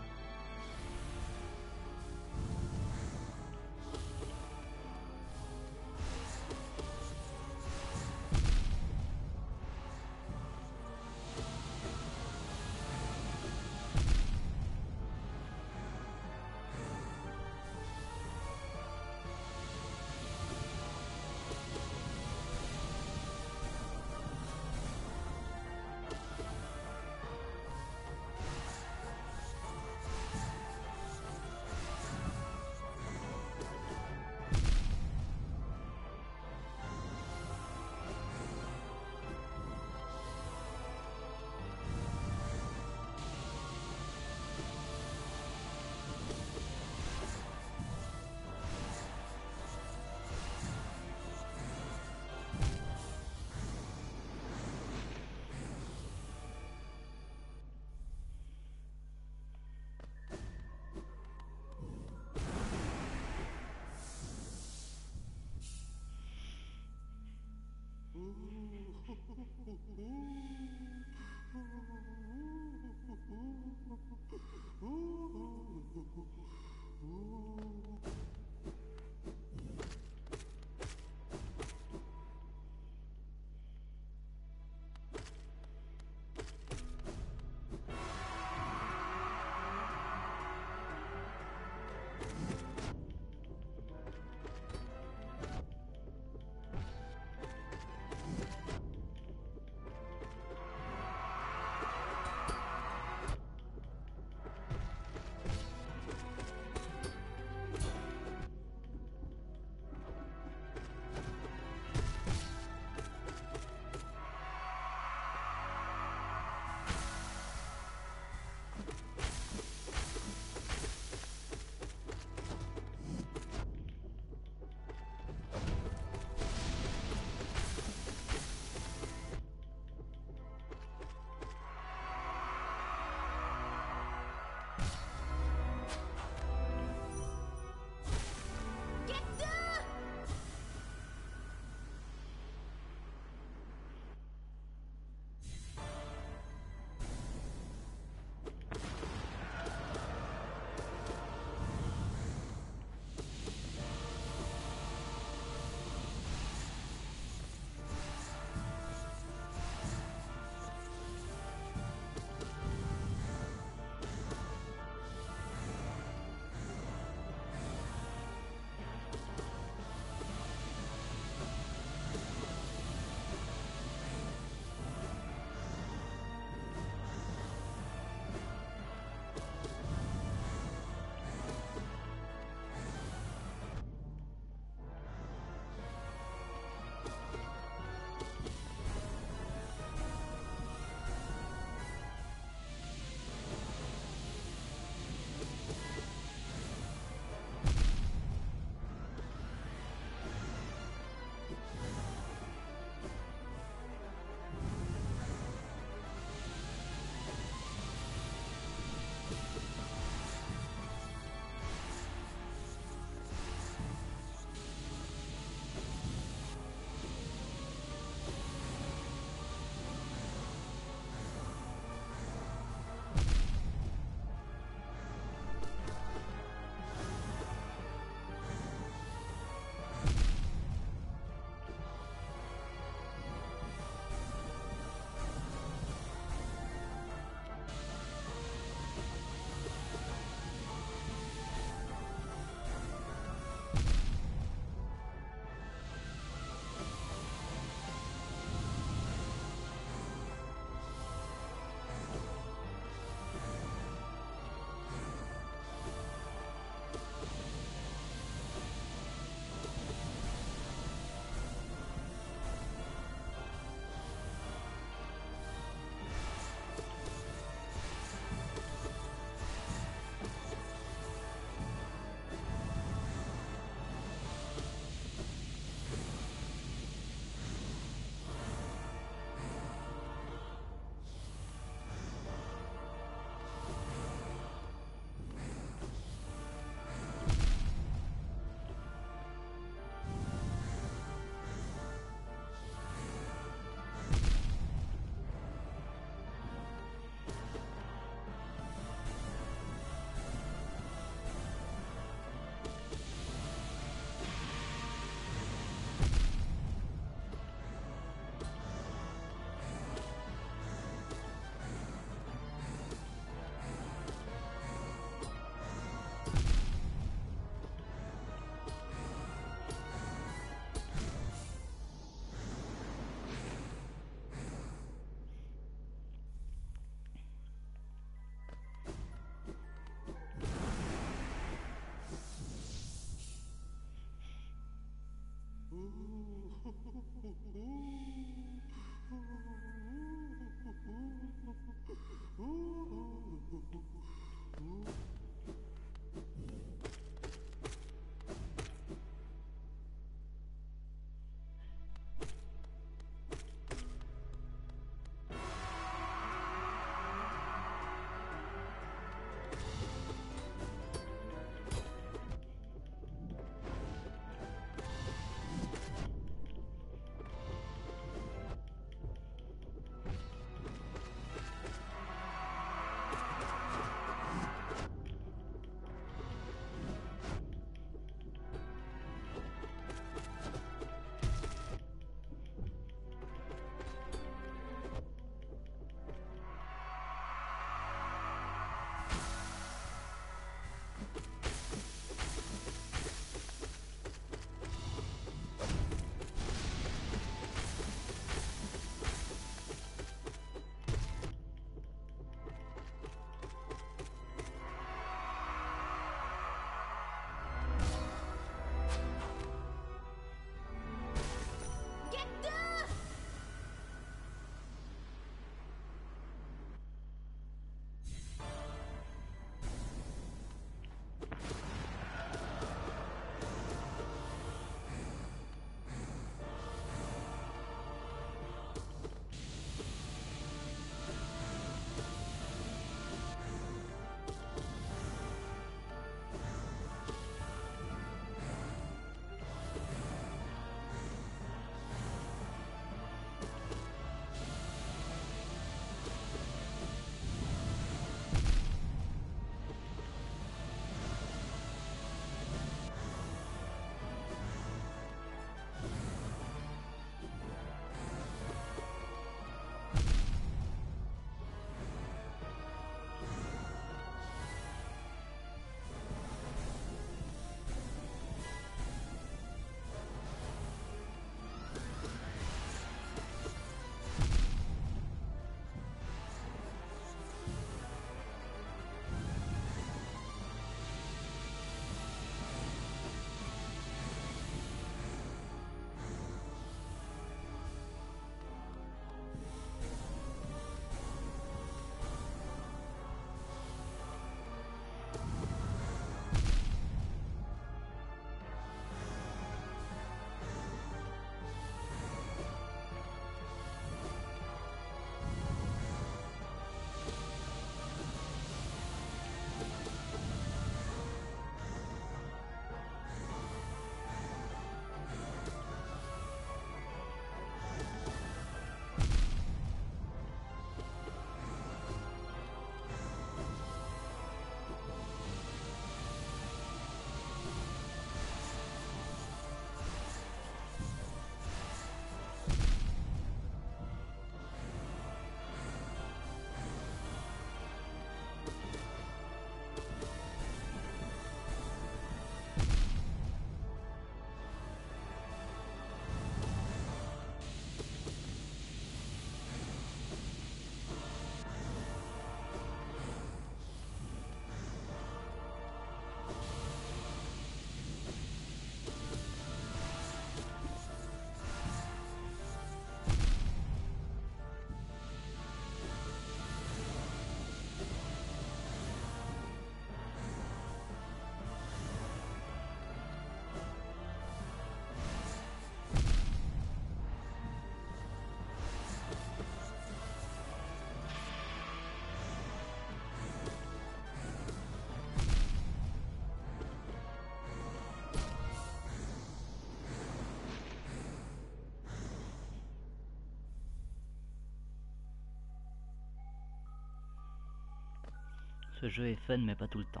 Ce jeu est fun mais pas tout le temps.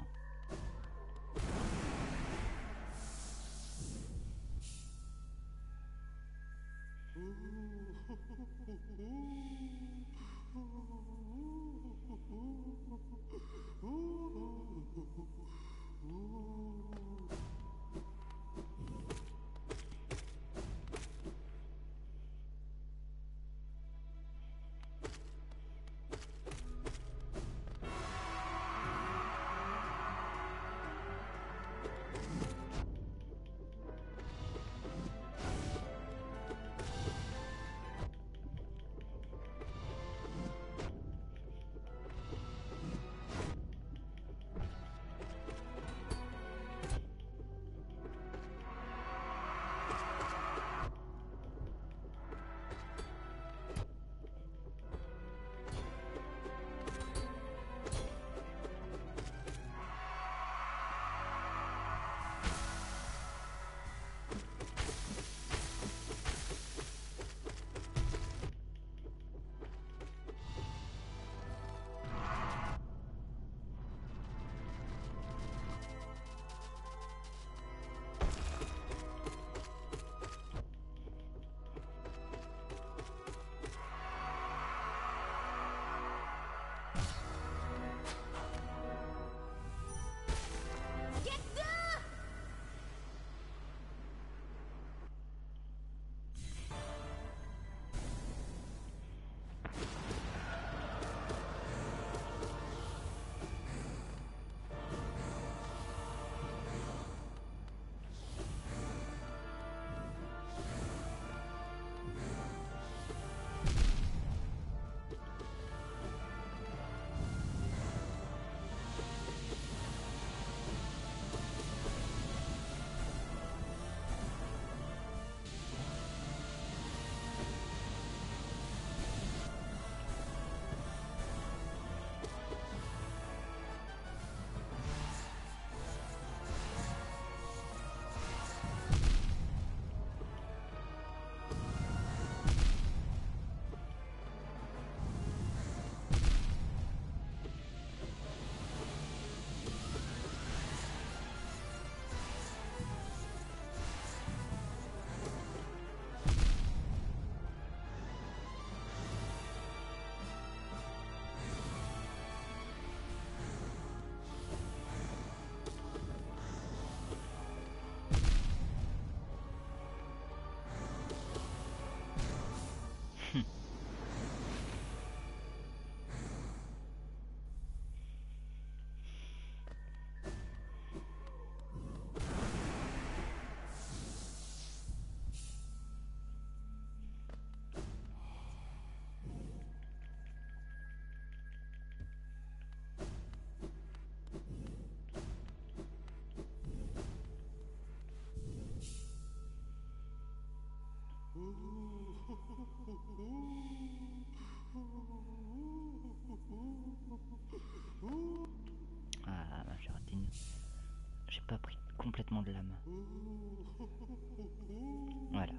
Ah, ma Géraldine, j'ai pas pris complètement de l'âme. Voilà.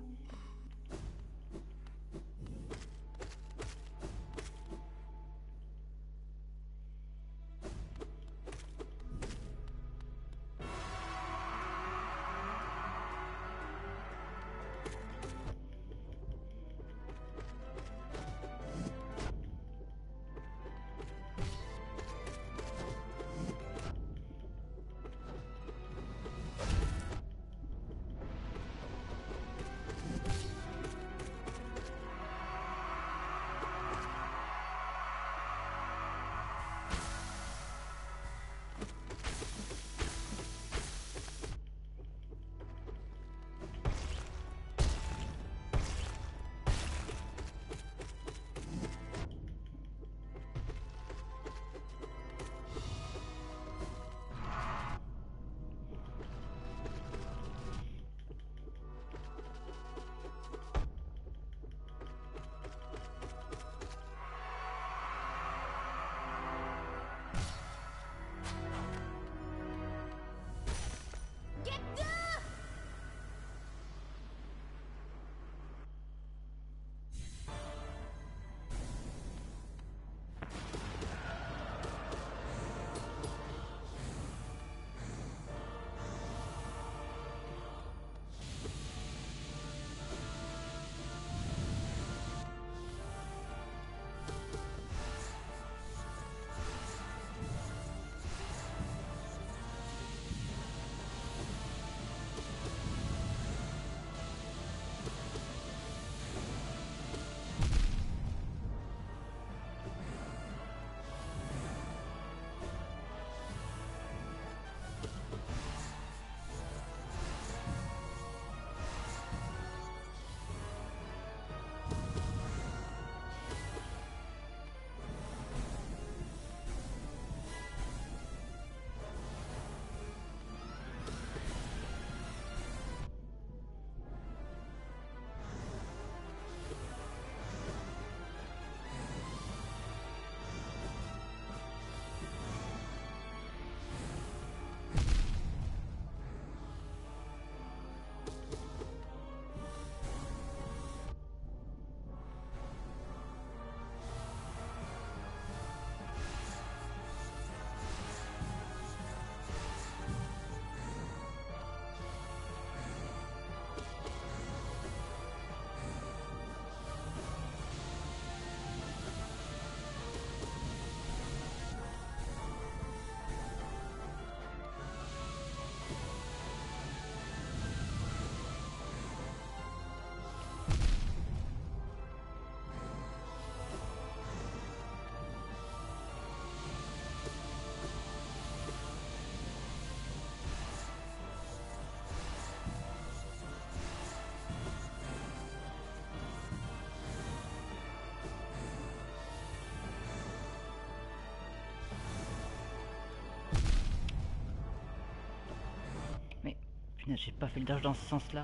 Punaise, j'ai pas fait le dash dans ce sens-là.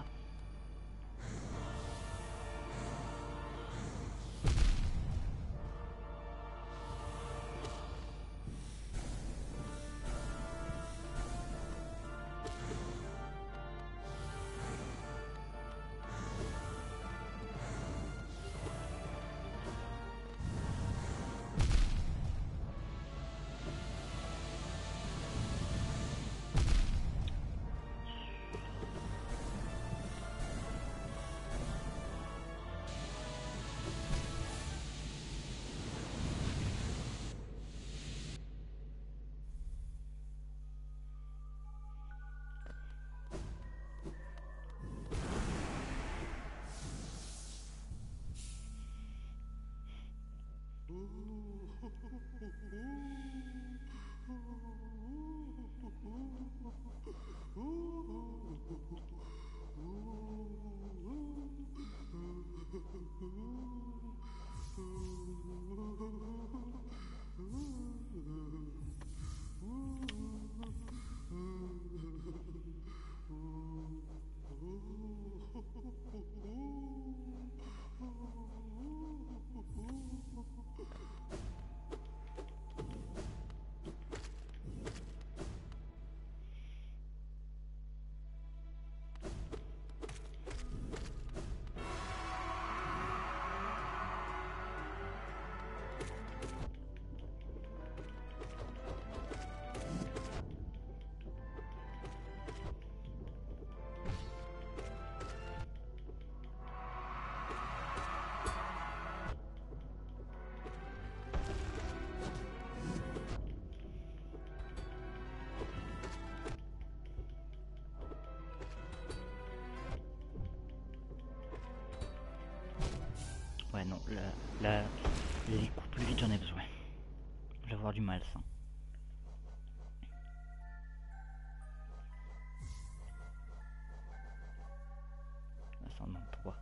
Ouais, non, là, là les coups plus vite, j'en ai besoin. Je vais avoir du mal, ça. Là, ça en manque trois.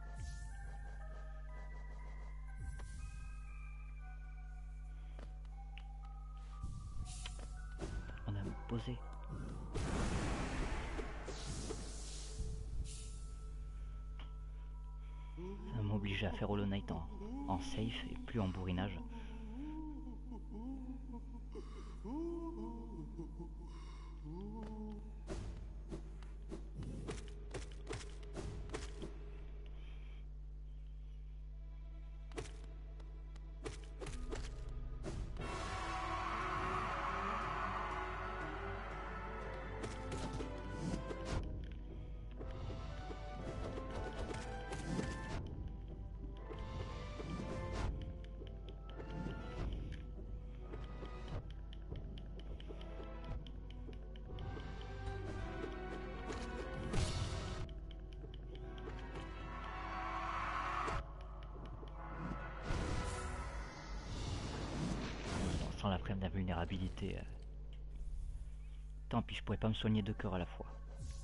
On a à me poser. Ça m'oblige à faire Hollow Knight en, en safe et plus en bourrinage. Sans la prime de la vulnérabilité. Euh... Tant pis, je pourrais pas me soigner deux cœurs à la fois.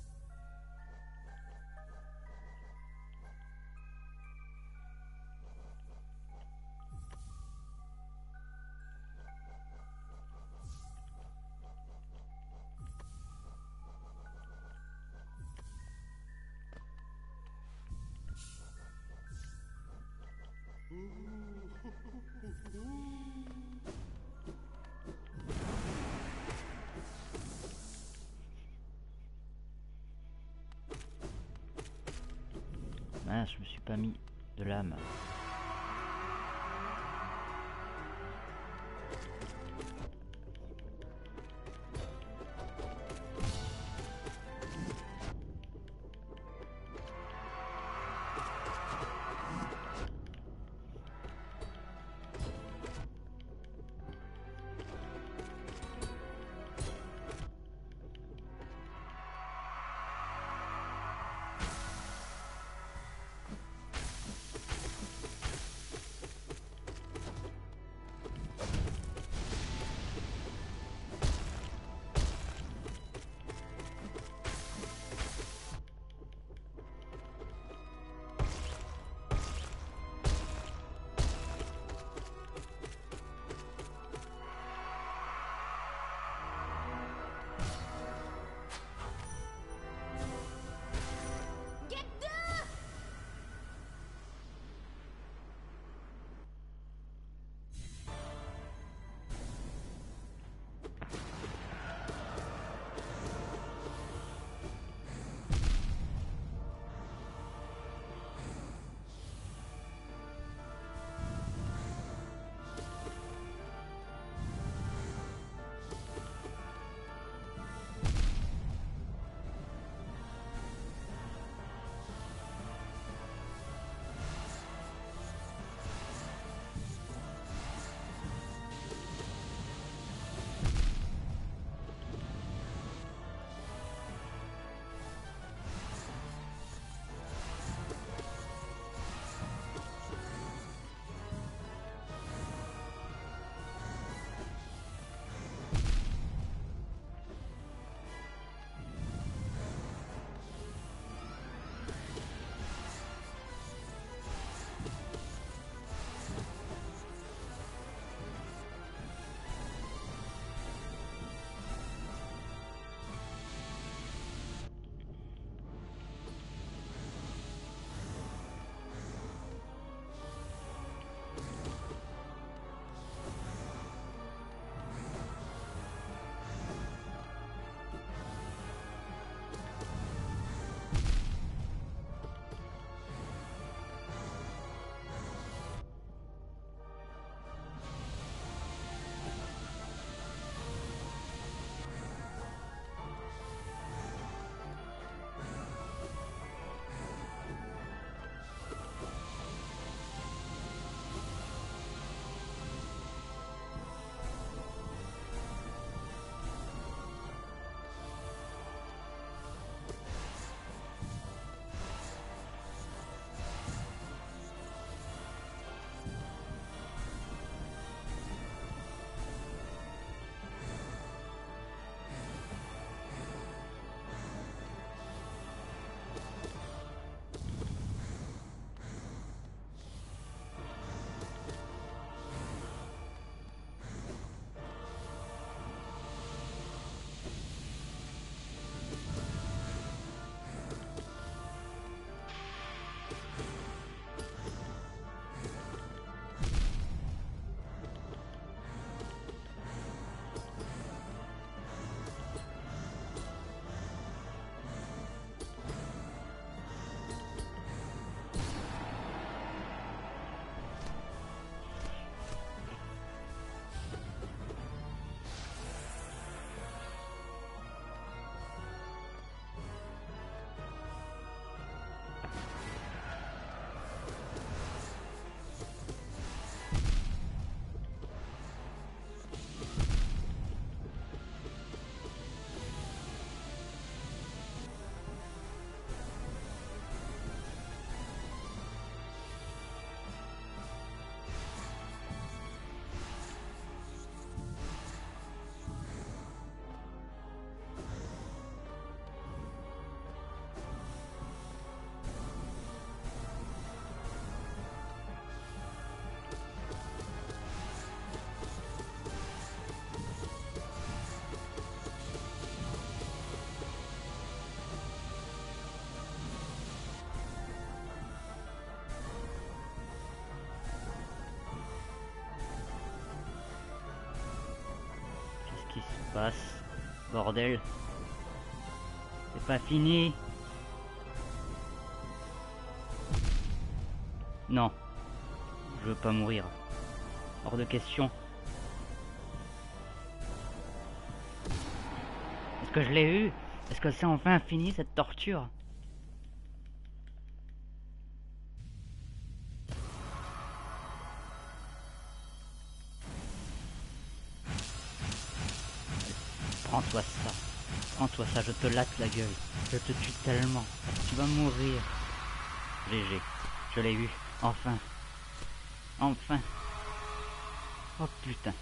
Ah, je me suis pas mis de l'âme. Passe. Bordel. C'est pas fini. Non. Je veux pas mourir. Hors de question. Est-ce que je l'ai eu? Est-ce que c'est enfin fini cette torture? Prends-toi ça. Prends-toi ça, je te latte la gueule. Je te tue tellement. Tu vas mourir. G G. Je l'ai eu. Enfin. Enfin. Oh putain.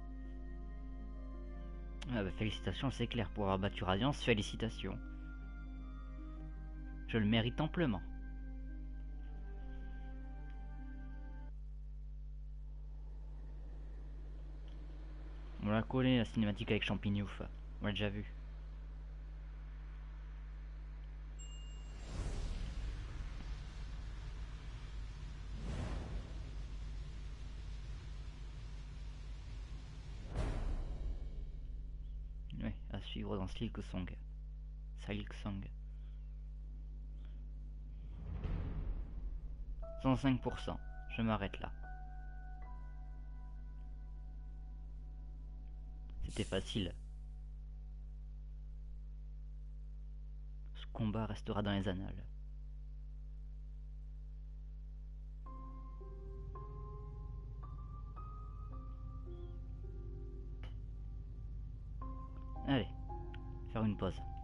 Ah bah, félicitations, c'est clair, pour avoir battu Radiance, félicitations. Je le mérite amplement. On l'a collé la cinématique avec Champignouf. On l'a déjà vu. Ouais, à suivre dans Silk Song. Silk Song. cent cinq pour cent. Je m'arrête là. C'était facile. Ce combat restera dans les annales. Allez, faire une pause.